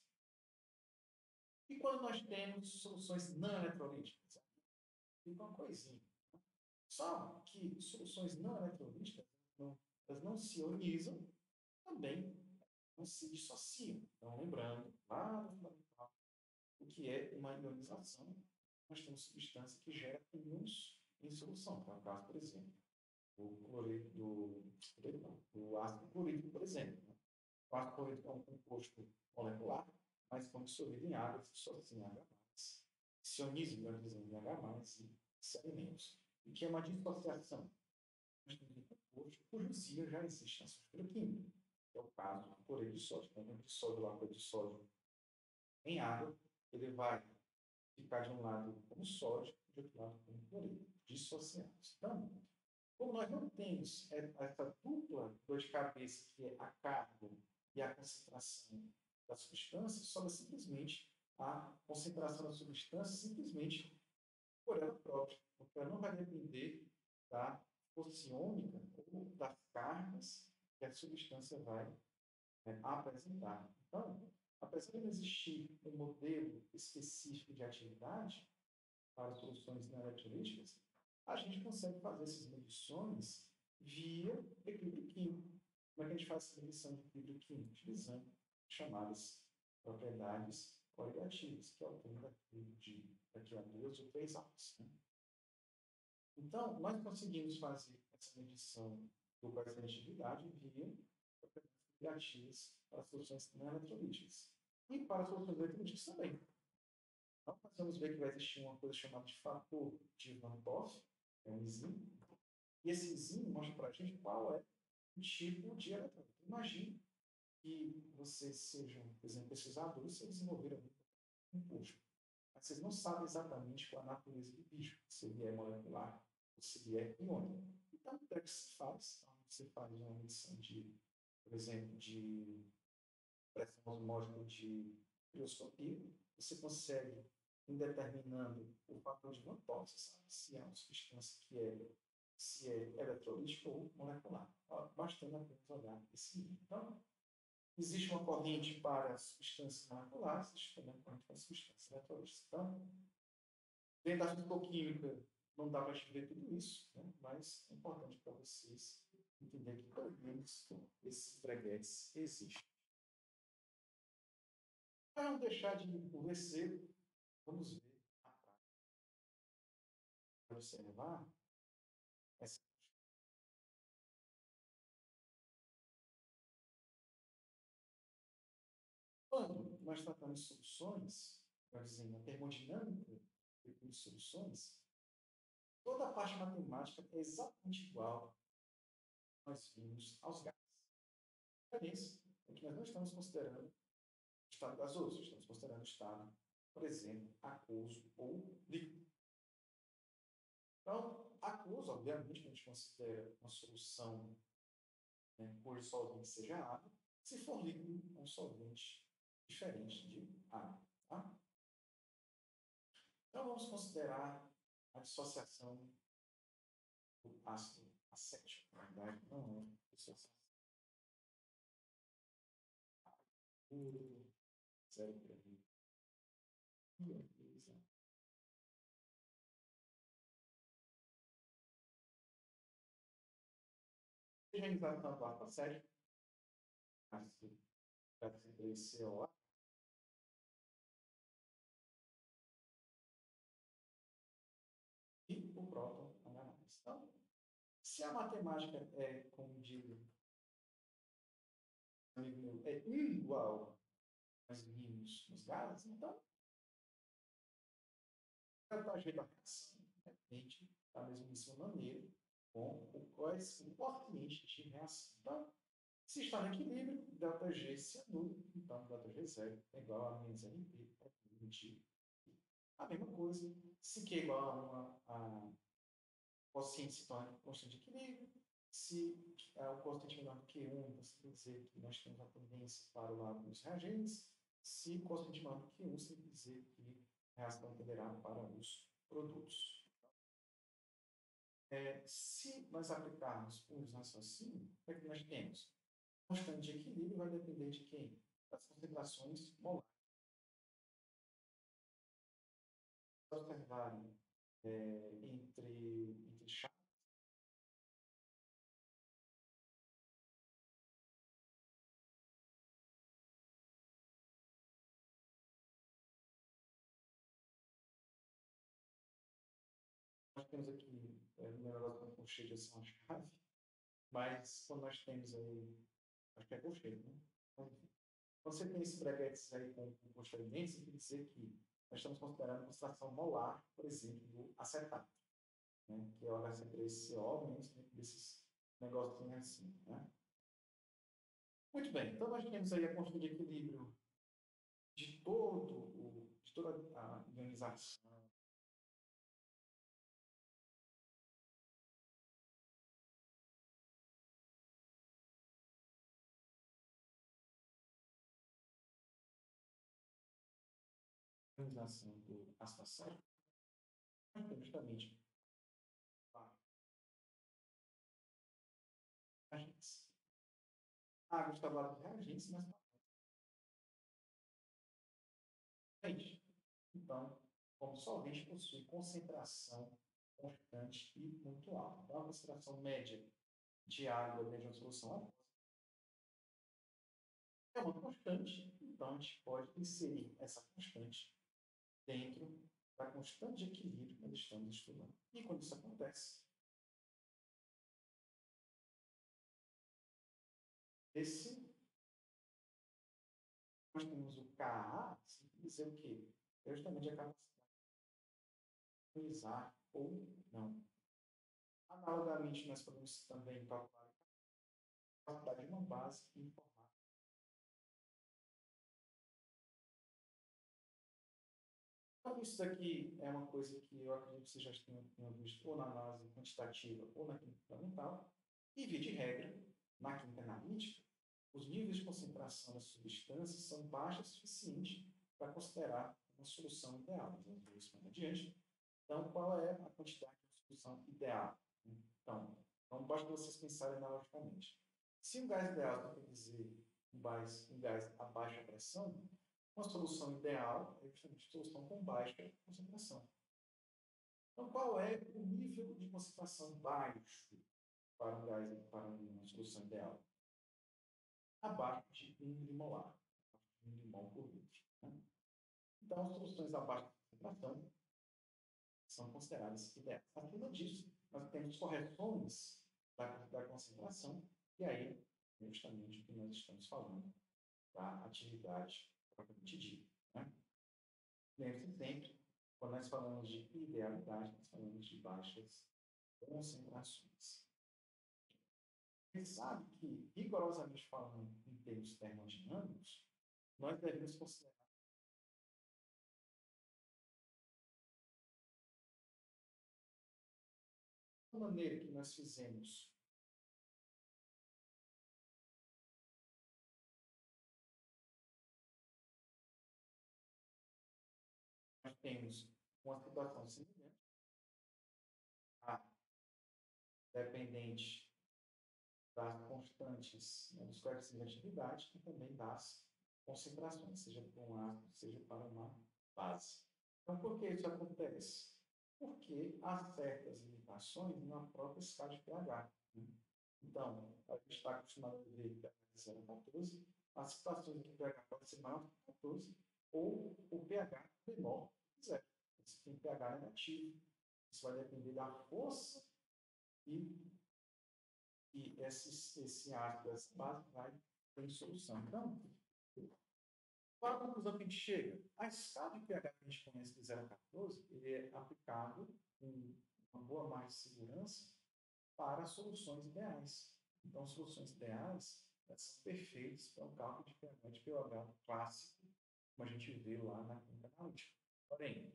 E quando nós temos soluções não eletrolíticas? Fica uma coisinha. Né? Só que soluções não eletrolíticas, não, elas não se ionizam, também não se dissociam. Então, lembrando, lá no fundamental, o que é uma ionização? Nós temos substância que gera íons em solução. Então, é o caso, por exemplo, do cloreto, do, do ácido clorídrico, por exemplo. Né? O ácido clorídrico é um composto molecular, mas quando dissolvido em água, se dissolve em H+, se ioniza, melhor dizendo, em H+, e se alimentos. E que é uma dissociação. Nós temos um composto cujos íons já existem na sua estrutura química, que é o caso do cloreto de sódio. Quando a gente dissolve o ácido de sódio em água, ele vai ficar de um lado como sódio e de outro lado como cloreto, dissociados. Então, como nós não temos essa dupla dor de cabeça, que é a carga e a concentração da substância, sobra simplesmente a concentração da substância simplesmente por ela própria, porque ela não vai depender da força iônica ou das cargas que a substância vai né, apresentar. Então, apesar de não existir um modelo específico de atividade para soluções não eletrolíticas, a gente consegue fazer essas medições via equilíbrio químico. Como é que a gente faz essa medição de equilíbrio químico? Utilizando chamadas propriedades coligativas, que é o termo daquilo de daqui a duas ou três aulas. Né? Então, nós conseguimos fazer essa medição do coeficiente de atividade via propriedades coligativas para soluções não eletrolíticas. E para soluções eletrolíticas também. Então, nós vamos ver que vai existir uma coisa chamada de fator de Van Hoff, que é um enzima, e esse enzima mostra para a gente qual é o tipo de eletrodo. Imagine que vocês sejam, por exemplo, pesquisadores e desenvolveram um composto, mas vocês não sabem exatamente qual é a natureza do bicho, se ele é molecular ou se ele é iônico. Então, o que é que se faz? Você faz uma medição de, por exemplo, de pressão osmótica de crioscopia, você consegue, em determinando o fator de Van Hoff, sabe se é uma substância que é, se é eletrolítica ou molecular. Bastando apenas olhar esse nível. Então, existe uma corrente para substâncias moleculares, existe também uma corrente para substâncias eletrolíticas. Então, dentro da fisicoquímica, não dá para a gente ver tudo isso, né? Mas é importante para vocês entenderem que, pelo menos, esses breguetes existem. Para não deixar de empurrecer, vamos ver a prática. Para observar essa. Quando nós tratamos de soluções, por exemplo, a termodinâmica de soluções, toda a parte matemática é exatamente igual que nós vimos aos gases. A diferença é que nós não estamos considerando o estado gasoso, estamos considerando o estado, por exemplo, aquoso ou líquido. Então, aquoso, obviamente, a gente considera uma solução, né, cujo solvente seja água. Se for líquido, é um solvente diferente de água. Tá? Então, vamos considerar a dissociação do ácido acético. Na verdade, não é dissociação puro, zero para higienização do ácido acético, ácido três C O A, e o próton H. Então, se a matemática é, como diz o amigo meu, é igual aos mínimos nos gases, então, o jeito da reação depende da mesmíssima maneira com o coeficiente de reação. Então, se está no equilíbrio, ΔG se anula, então ΔG zero é igual a menos N P para medir a mesma coisa. Se Q é igual a uma, a quociente se torna constante de equilíbrio. Se é, o quociente menor do que um, então significa dizer que nós temos a tendência para o lado dos reagentes. Se o quociente menor do que um, significa dizer que a reação tenderá para os produtos. É, se nós aplicarmos um raciocínio, o que é que nós temos? A constante de equilíbrio vai depender de quem? Das concentrações molares. Se observarem é, entre, entre chaves, nós temos aqui, é, no meu negócio com colchete assim, uma chave, mas quando nós temos aí, acho que é colchete, né? Quando você tem esses breguetes aí com composto alimentos, isso quer dizer que nós estamos considerando a concentração molar, por exemplo, do acetato, né? Que é o H C três C O, menos desses negocinhos assim, né? Muito bem, então nós temos aí a constante de equilíbrio de todo o, de toda a ionização. Ionização do ácido acético, justamente reagentes. A água está do lado dos reagentes, mas não. Então, como solvente, possui concentração constante e muito alta. Então, a concentração média de água dentro da solução é uma constante, então a gente pode inserir essa constante dentro da constante de equilíbrio que nós estamos estudando. E quando isso acontece, esse, nós temos o K A, significa dizer o quê? É justamente a capacidade de utilizar ou não. Analogamente, nós podemos também calcular a capacidade de uma base informática. Então, isso daqui é uma coisa que eu acredito que vocês já tenham, tenham visto ou na análise quantitativa ou na química fundamental. E, via de regra, na química analítica, os níveis de concentração das substâncias são baixos o suficiente para considerar uma solução ideal. Vamos ver isso mais adiante. Então, qual é a quantidade de solução ideal? Então, não basta vocês pensarem analogicamente. Se um gás ideal quer dizer um gás, um gás a baixa pressão, uma solução ideal é justamente a solução com baixa concentração. Então, qual é o nível de concentração baixo para um gás, para uma solução ideal? Abaixo de um milimolar, um milimol por litro. Né? Então, as soluções abaixo de concentração são consideradas ideais. Acima disso, nós temos correções da, da concentração, e aí é justamente o que nós estamos falando da atividade propriamente dita. Né? Lembre-se sempre, quando nós falamos de idealidade, nós falamos de baixas concentrações. Ele sabe que, rigorosamente falando, em termos termodinâmicos, nós devemos considerar a maneira que nós fizemos. Nós temos uma situação semelhante, a dependente das constantes, né, dos coeficientes de atividade e também das concentrações, seja para um ácido, seja para uma base. Então, por que isso acontece? Porque há certas limitações na própria escala de pH. Né? Então, a gente está acostumado a ver pH de zero a quatorze, as situações em que o pH pode ser maior que quatorze, ou o pH menor que zero. Você tem pH negativo. Isso vai depender da força e e esse, esse ácido, essa base vai ter solução. Então, qual a conclusão que a gente chega? A escala de pH que a gente conhece de zero a quatorze, ele é aplicado com uma boa margem de segurança para soluções ideais. Então, soluções ideais são perfeitas para um cálculo de pH de pH clássico, como a gente vê lá na química analítica. Porém,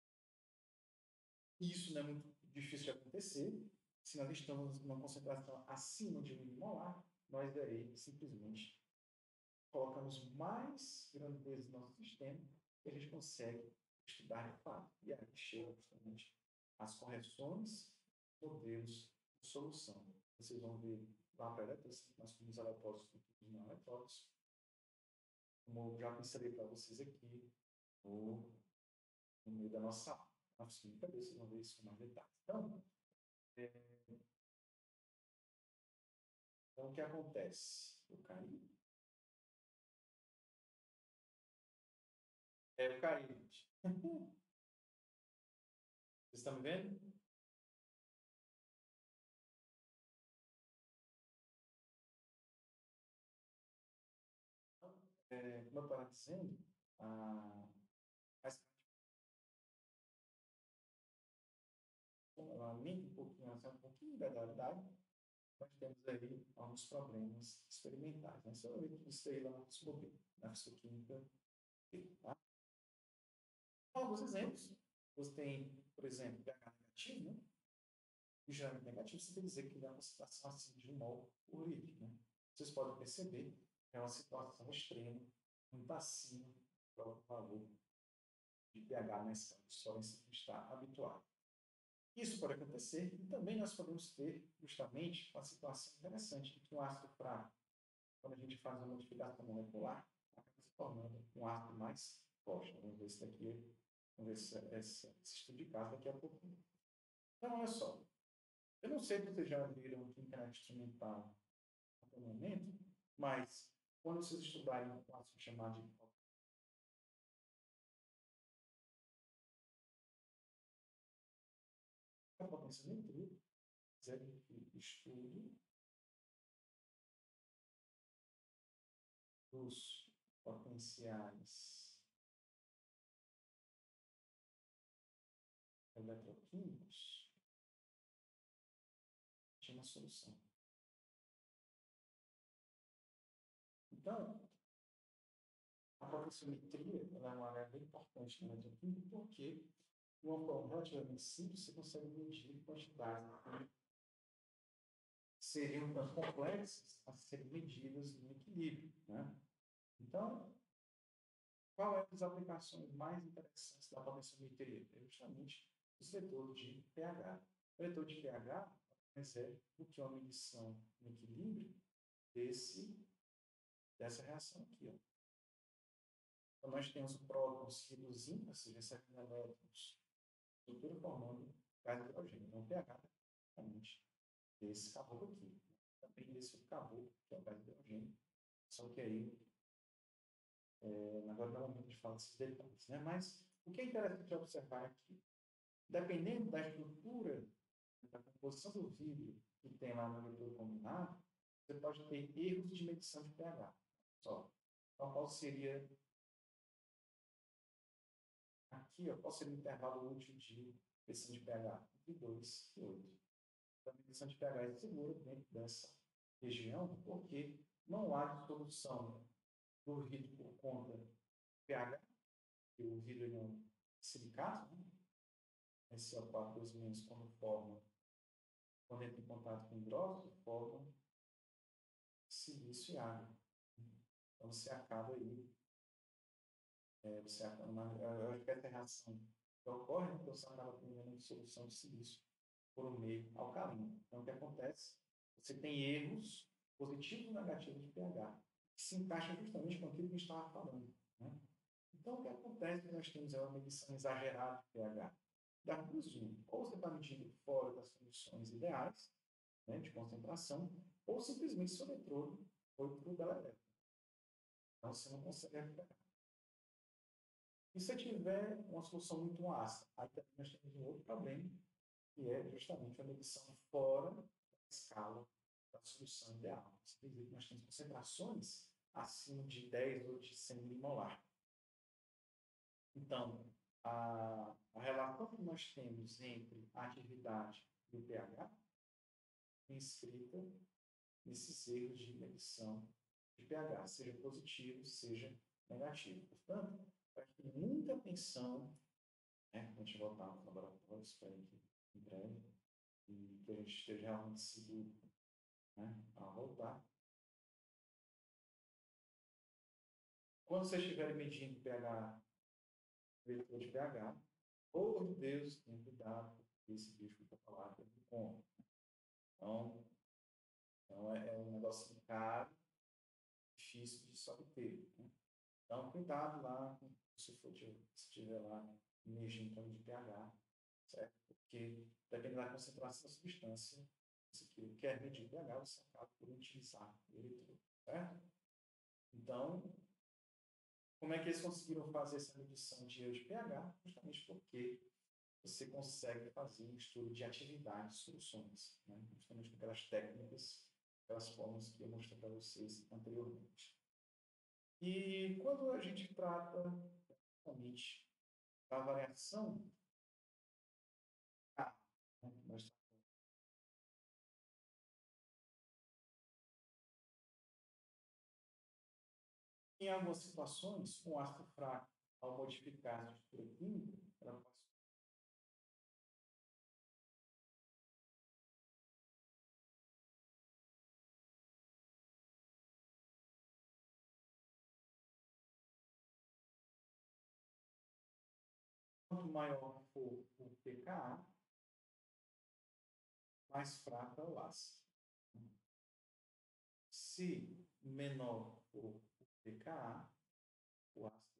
isso não é muito difícil de acontecer. Se nós estamos numa concentração acima de um milimolar, nós daí simplesmente colocamos mais grandeza no nosso sistema e a gente consegue estudar de fato. E aí chega justamente as correções, modelos de solução. Vocês vão ver lá para letras, nós temos eletrólitos e não eletrólitos. Como eu já pincelei para vocês aqui, no, no meio da nossa aula. Nossa química, vocês vão ver isso com mais detalhes. Então, é, então, o que acontece? Eu caí. É, eu caí, gente. Vocês estão me vendo? É, como eu estava dizendo, a, a ela aumenta um pouquinho, assim, um pouquinho da gravidade, nós temos aí alguns problemas experimentais. Né? Isso eu listei lá no desenvolver, na fisicoquímica. Tá? Alguns exemplos. Você tem, por exemplo, pH negativo, né? E geralmente negativo, você tem que dizer que ele é uma concentração acima de um mol por litro. Né? Vocês podem perceber que é uma situação extrema, muito acima do próprio valor de pH na escala de solência que está habituado. Isso pode acontecer e também nós podemos ter justamente uma situação interessante de que um ácido fraco, quando a gente faz uma modificação molecular, acaba se tornando um ácido mais forte. Vamos ver isso daqui, vamos ver esse, esse, esse estudo de caso daqui a pouquinho. Então, olha só, eu não sei se vocês já viram química instrumental até o momento, mas quando vocês estudarem um ácido chamado de potenciometria, estudo dos potenciais eletroquímicos, tinha uma solução. Então, a potenciometria ela é uma área bem importante na eletroquímica, porque, de uma forma relativamente simples, você consegue medir quantidades que seriam tanto complexas a serem medidas no equilíbrio. Né? Então, qual é as aplicações mais interessantes da potenciometria? É justamente o setor de pH. O setor de pH é do que uma medição no equilíbrio desse, dessa reação aqui. Ó. Então, nós temos prótons reduzindo, ou seja, recebendo elétrons, estrutura formando gás hidrogênio. Então, o pH é realmente desse caboclo aqui. Também desse caboclo, que é o gás hidrogênio. Só que aí, é, agora não é momento de falar desses detalhes. Né? Mas o que é interessante observar aqui, dependendo da estrutura, da composição do vidro que tem lá no leitor combinado, você pode ter erros de medição de pH. Só. Então, qual seria aqui, ó, qual seria o intervalo útil de medição de pH? Entre dois e oito. Então, a medição de pH é segura dentro dessa região, porque não há dissolução do vidro por conta do pH, que o vidro ele é um silicato, né? Esse O quatro dois quando forma, quando entra em contato com hidróxido, forma silício e água. Então você acaba aí, é, você acaba, uma, eu acho que essa reação que ocorre, então você acaba tendo uma dissolução de silício por um meio alcalino. Então o que acontece? Você tem erros positivos e negativos de pH, que se encaixam justamente com aquilo que a gente estava falando. Né? Então o que acontece é que nós temos é uma medição exagerada de pH. Das duas, uma. Ou você está medindo fora das condições ideais, né, de concentração, ou simplesmente seu eletrodo foi para o beleléu. Então você não consegue recuperar. E se tiver uma solução muito ácida, aí também nós temos um outro problema, que é justamente a medição fora da escala da solução ideal. Você tem que nós temos concentrações acima de dez ou de cem milimolar. Então, a, a relação que nós temos entre a atividade e o pH é inscrita nesses erros de medição de pH, seja positivo, seja negativo. Portanto, preste muita atenção, né, quando a gente voltar aos laboratórios, espero que em breve, e que a gente esteja realmente seguro, né, a voltar. Quando vocês estiverem medindo o pH, vetor de pH, oh de Deus, tenha cuidado, porque esse bicho fica falado é muito bom. Então, então é, é um negócio caro, difícil de se obter. Né? Então, cuidado lá, se for se estiver lá medindo de pH, certo? Porque, dependendo da concentração da substância, se quer medir pH, você acaba por utilizar o eletrodo, certo? Então, como é que eles conseguiram fazer essa medição de erro de pH? Justamente porque você consegue fazer um estudo de atividade de soluções, né? Justamente com aquelas técnicas, aquelas formas que eu mostrei para vocês anteriormente. E quando a gente trata justamente da variação, ah, né, nós em algumas situações, um ácido fraco, ao modificar a estrutura química, ela pode quanto maior for o pKa, mais fraco é o ácido. Se menor for o pKa, o ácido.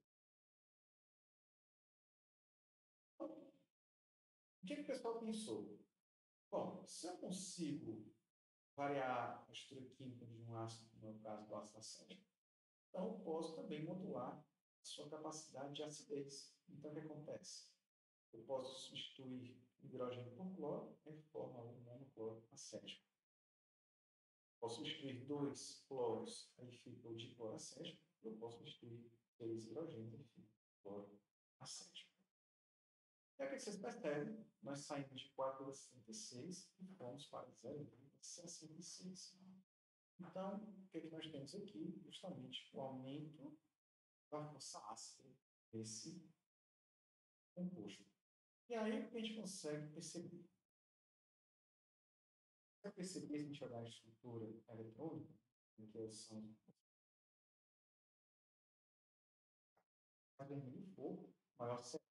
Então, o que, que o pessoal pensou? Bom, se eu consigo variar a estrutura química de um ácido, no caso do ácido acético, então eu posso também modular a sua capacidade de acidez. Então, o que acontece? Eu posso substituir hidrogênio por cloro e forma um monocloro acético. Posso substituir dois cloros, aí fica o dicloroacético. Eu posso substituir três hidrogênios e fica o cloro acético. E aqui vocês percebem, nós saímos de quatro vírgula sessenta e seis e fomos para zero vírgula sessenta e seis. Então, o que, é que nós temos aqui? Justamente o aumento da força ácida desse composto. E aí o que a gente consegue perceber? Para perceber, se a gente olhar a estrutura eletrônica, que são a vermelho fogo, maior C.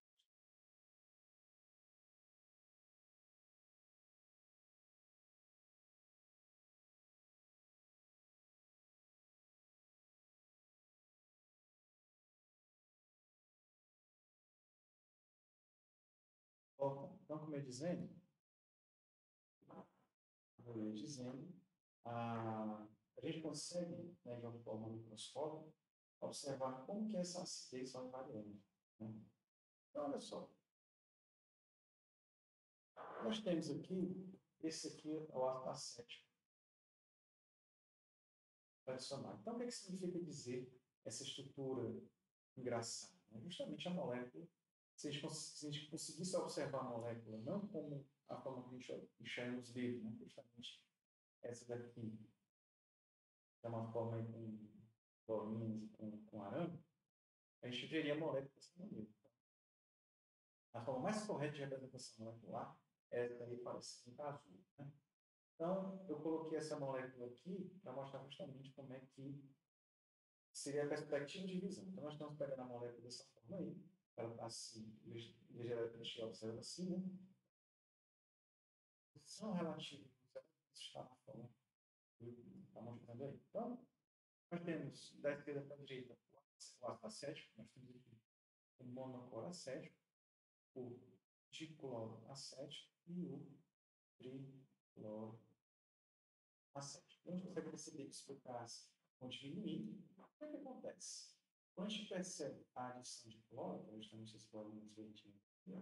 Então, como eu dizendo, como eu ia dizendo, a, a gente consegue, né, de uma forma microscópica, observar como que essa acidez vai variando. Né? Então, olha só, nós temos aqui, esse aqui é o ácido acético tradicional. Então, o que, é que significa dizer essa estrutura engraçada? É justamente a molécula, se a, gente, se a gente conseguisse observar a molécula não como a forma que a gente enxerga os livros, né? Justamente essa daqui, é uma forma aí com bolinhas e com, com arame, a gente veria a molécula dessa maneira. A forma mais correta de representação molecular é essa aí parecida azul. Né? Então, eu coloquei essa molécula aqui para mostrar justamente como é que seria a perspectiva de visão. Então, nós estamos pegando a molécula dessa forma aí, ela está assim, ligeiramente observa assim, né? Posição relativa, está na forma que está mostrando aí. Então, nós temos da esquerda para a direita o ácido acético, nós temos aqui o monocloro acético, o dicloro acético e o tricloro acético. Então, a gente consegue perceber que os pKs vão diminuindo. O que é que acontece? Quando a gente percebe a adição de cloro, que é justamente esse clorinhos verdinho aqui,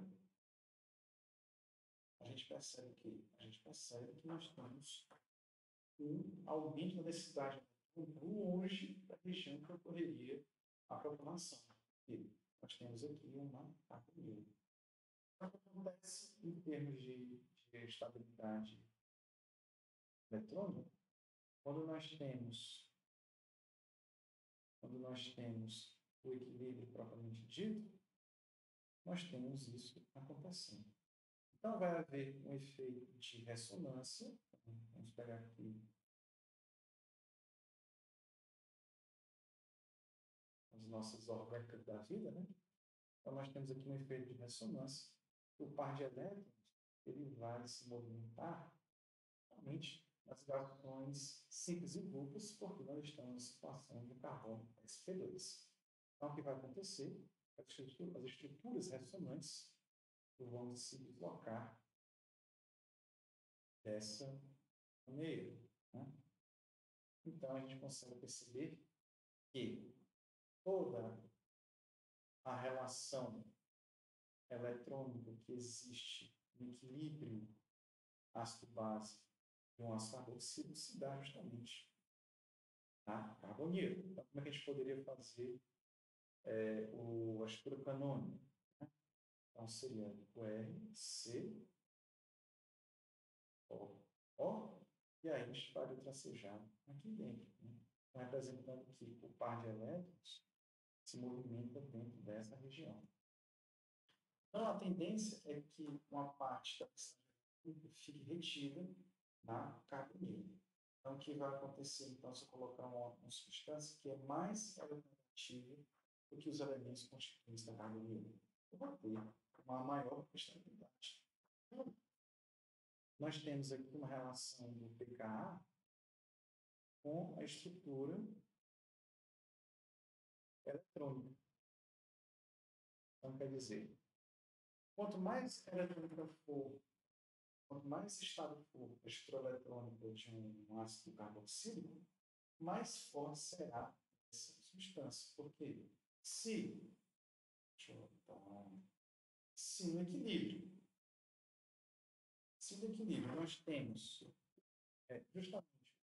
a gente percebe que a gente percebe que nós temos um aumento da densidade longe da região que ocorreria a protonação. E nós temos aqui uma carbonila. O que acontece em termos de, de estabilidade eletrônica? Quando nós temos quando nós temos o equilíbrio propriamente dito, nós temos isso acontecendo. Então, vai haver um efeito de ressonância. Vamos pegar aqui as nossas orgânicas da vida, né? Então, nós temos aqui um efeito de ressonância. O par de elétrons ele vai se movimentar realmente nas reações simples e duplas, porque nós estamos em situação de carbono S P dois. Então, o que vai acontecer? As estruturas, as estruturas ressonantes vão se deslocar dessa maneira. Né? Então, a gente consegue perceber que toda a relação eletrônica que existe no equilíbrio ácido-base de um ácido carboxílico se dá justamente na carbonila. Então, como é que a gente poderia fazer é, o, a estrutura canônica? Né? Então, seria o R, C, O, O, e aí a gente pode tracejar aqui dentro. Né? Então, representando que o par de elétrons se movimenta dentro dessa região. Então, a tendência é que uma parte da densidade fique retida na carbonila. Então, o que vai acontecer, então, se eu colocar uma, uma substância que é mais eletronegativa do que os elementos constituintes da carbonila? Eu vou ter uma maior estabilidade. Então, nós temos aqui uma relação do pKa com a estrutura eletrônica. Então, quer dizer, quanto mais eletrônica for, quanto mais estável for a estrutura eletrônica de um ácido carboxílico, mais forte será essa substância. Por quê? Se, deixa eu botar, se no equilíbrio, se no equilíbrio nós temos é, justamente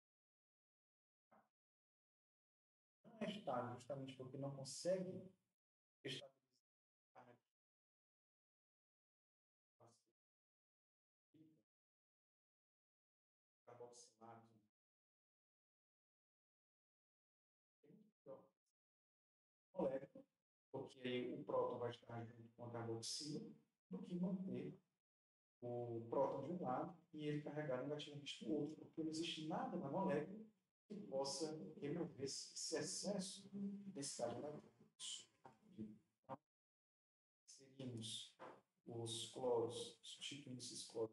não é estável, justamente porque não consegue estabilizar carboxilados, molécula, porque aí o próton vai estar junto com a carboxila, do que manter o próton de um lado e ele carregar negativamente do outro, porque não existe nada na molécula que possa remover esse excesso de densidade eletrônica. Então, seríamos os cloros, substituindo esses cloros.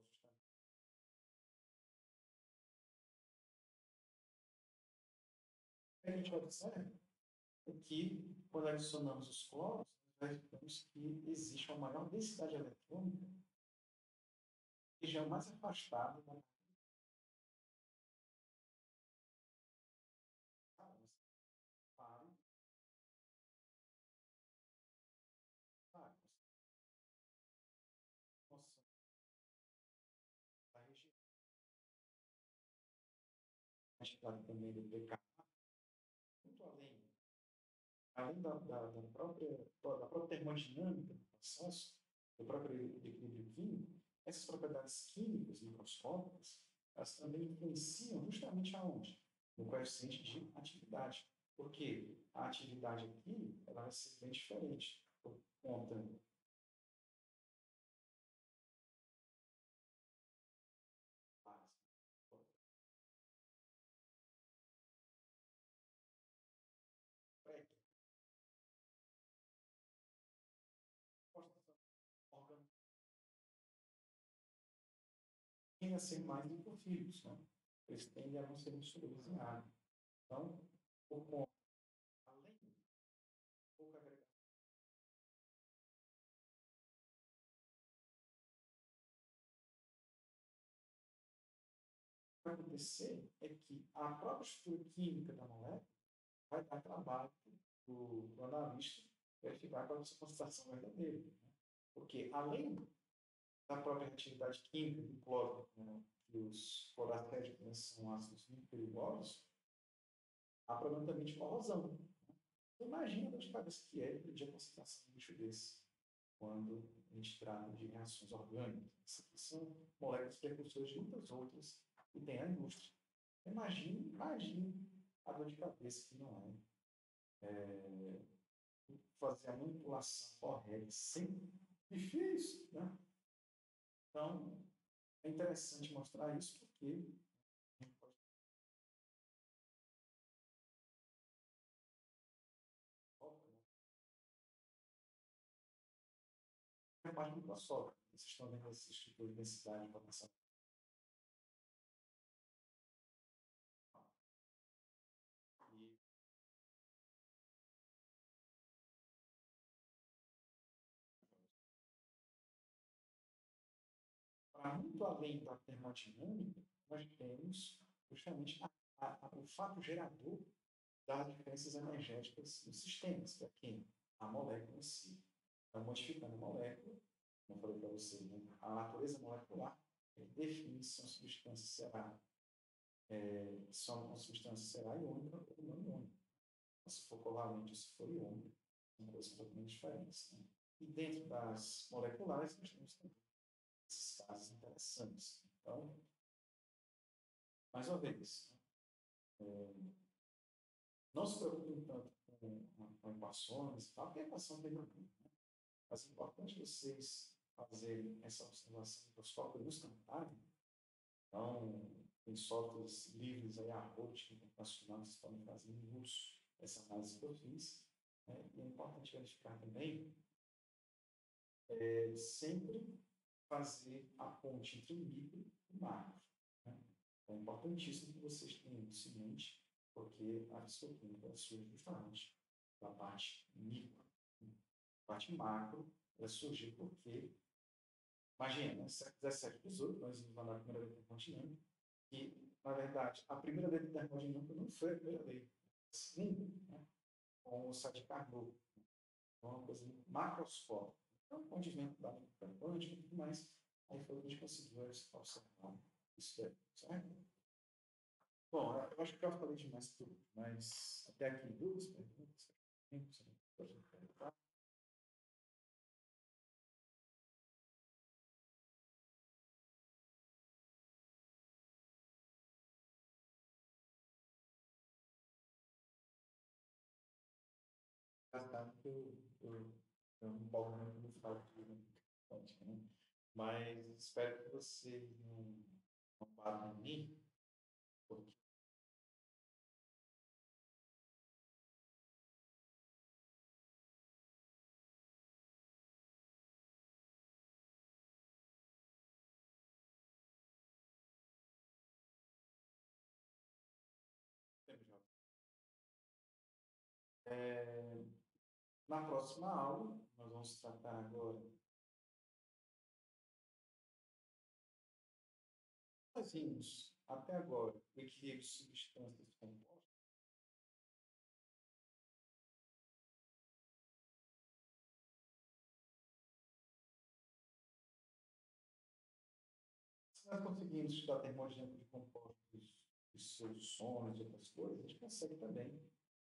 A gente observa que, quando adicionamos os cloros, nós verificamos que existe uma maior densidade eletrônica na região mais afastada da também do pKa, muito além, além da, da, da, própria, da própria termodinâmica do processo, do próprio equilíbrio químico, essas propriedades químicas microscópicas, elas também influenciam justamente aonde? no coeficiente de atividade. Porque a atividade aqui ela vai ser bem diferente, por conta tendem a ser mais lipoфílicos, né? Eles tendem a não ser insolubles em água. Então, por conta, além de pouca agregação, o que vai acontecer é que a própria estrutura química da molécula vai dar trabalho para o analista verificar qual é a sua concentração verdadeira. Né? Porque, além da própria atividade química do cloro, né, que os cloracéticos né, são ácidos muito perigosos, há problema também de corrosão. Né? Então, imagina a dor de cabeça que é medir a concentração de um bicho desse, quando a gente trata de reações orgânicas. São moléculas precursoras de muitas outras e tem a indústria. Imagine, imagine a dor de cabeça que não é, é fazer a manipulação correta, sempre difícil, né? Então, é interessante mostrar isso porque é a parte microscópica. Vocês estão vendo esse estrutura de densidade de informação. E, para muito além da termodinâmica, nós temos justamente a, a, a, o fato gerador das diferenças energéticas dos sistemas, que é quem? A molécula em si. Então, modificando a molécula, como eu falei para vocês, né? A natureza molecular define se uma substância será, é, se uma substância será iônica ou não iônica. Se for covalente ou se for iônica, são coisas completamente diferentes. Né? E dentro das moleculares, nós temos também esses casos interessantes. Então, mais uma vez, é, não se preocupem tanto com, com equações, tá? Porque a equação tem muito, né? Mas é importante vocês fazerem essa observação microscópica instantânea. Então, tem softwares livres aí, a rote, internacional, que vocês podem fazer em minutos essa análise que eu fiz. Né? E é importante verificar também, é, sempre fazer a ponte entre o micro e o macro. Né? É importantíssimo que vocês tenham isso em mente, porque a fisicoquímica surge justamente da parte micro. A parte macro ela surgiu porque, imagina, né, século dezessete, dezoito, nós vimos lá na primeira lei termodinâmica, que, na verdade, a primeira lei termodinâmica não foi a primeira lei, a segunda, né, com o Sadi Carnot. Então, uma coisa macroscópica. Então, onde vem da mecânica quântica e tudo mais, aí foi que a gente conseguiu observar isso daí, certo? Bom, eu acho que eu já falei demais tudo, mas até aqui duas perguntas. Pode me perguntar? Sabe que eu, eu, eu não empolgo muito no final de tudo, né? Mas espero que vocês não, não batam em mim, porque é, na próxima aula nós vamos tratar agora nós vimos até agora o equilíbrio de substâncias compostas. Se nós conseguimos estudar termodinâmica de compostos de soluções e outras coisas, a gente consegue também.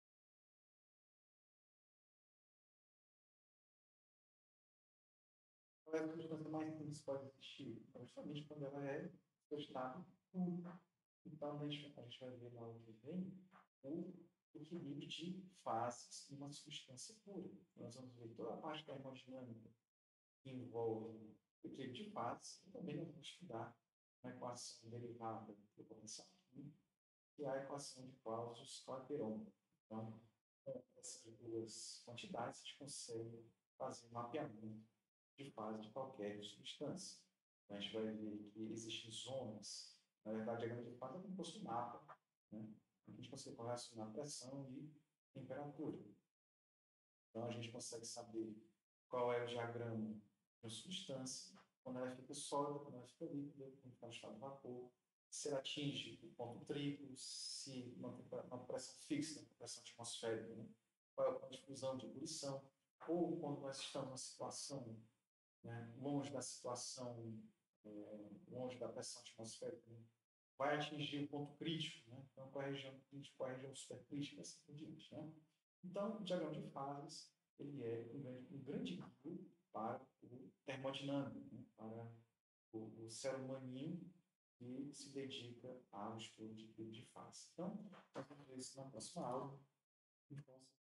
Qual é a substância mais simples que pode existir? É justamente quando ela é seu estado puro. Então, a gente, a gente vai ver na aula que vem o equilíbrio de fases em uma substância pura. Nós vamos ver toda a parte termodinâmica que envolve o equilíbrio de fases e também nós vamos estudar uma equação derivada do potencial químico, que é a equação de Clausius-Clapeyron. Então, com essas duas quantidades, a gente consegue fazer um mapeamento de fase de qualquer substância. Então, a gente vai ver que existem zonas. Na verdade, a grande fase é como se fosse um mapa, né? A gente consegue correlacionar pressão e temperatura. Então, a gente consegue saber qual é o diagrama de uma substância, quando ela fica sólida, quando ela fica líquida, quando está no estado de vapor, se ela atinge o ponto triplo, se uma, uma pressão fixa, uma pressão atmosférica, né? Qual é o ponto de fusão, de ebulição, ou quando nós estamos numa situação, né, longe da situação, é, longe da pressão atmosférica, né, vai atingir o ponto crítico, né? Então, qual é a região crítica, qual é a região supercrítica, assim por diante, né? Então, o diagrama de fases, ele é um grande, um grande guia para o termodinâmico, né? Para o, o ser humaninho que se dedica ao estudo de, de fase. Então, nós vamos ver isso na próxima aula. Então,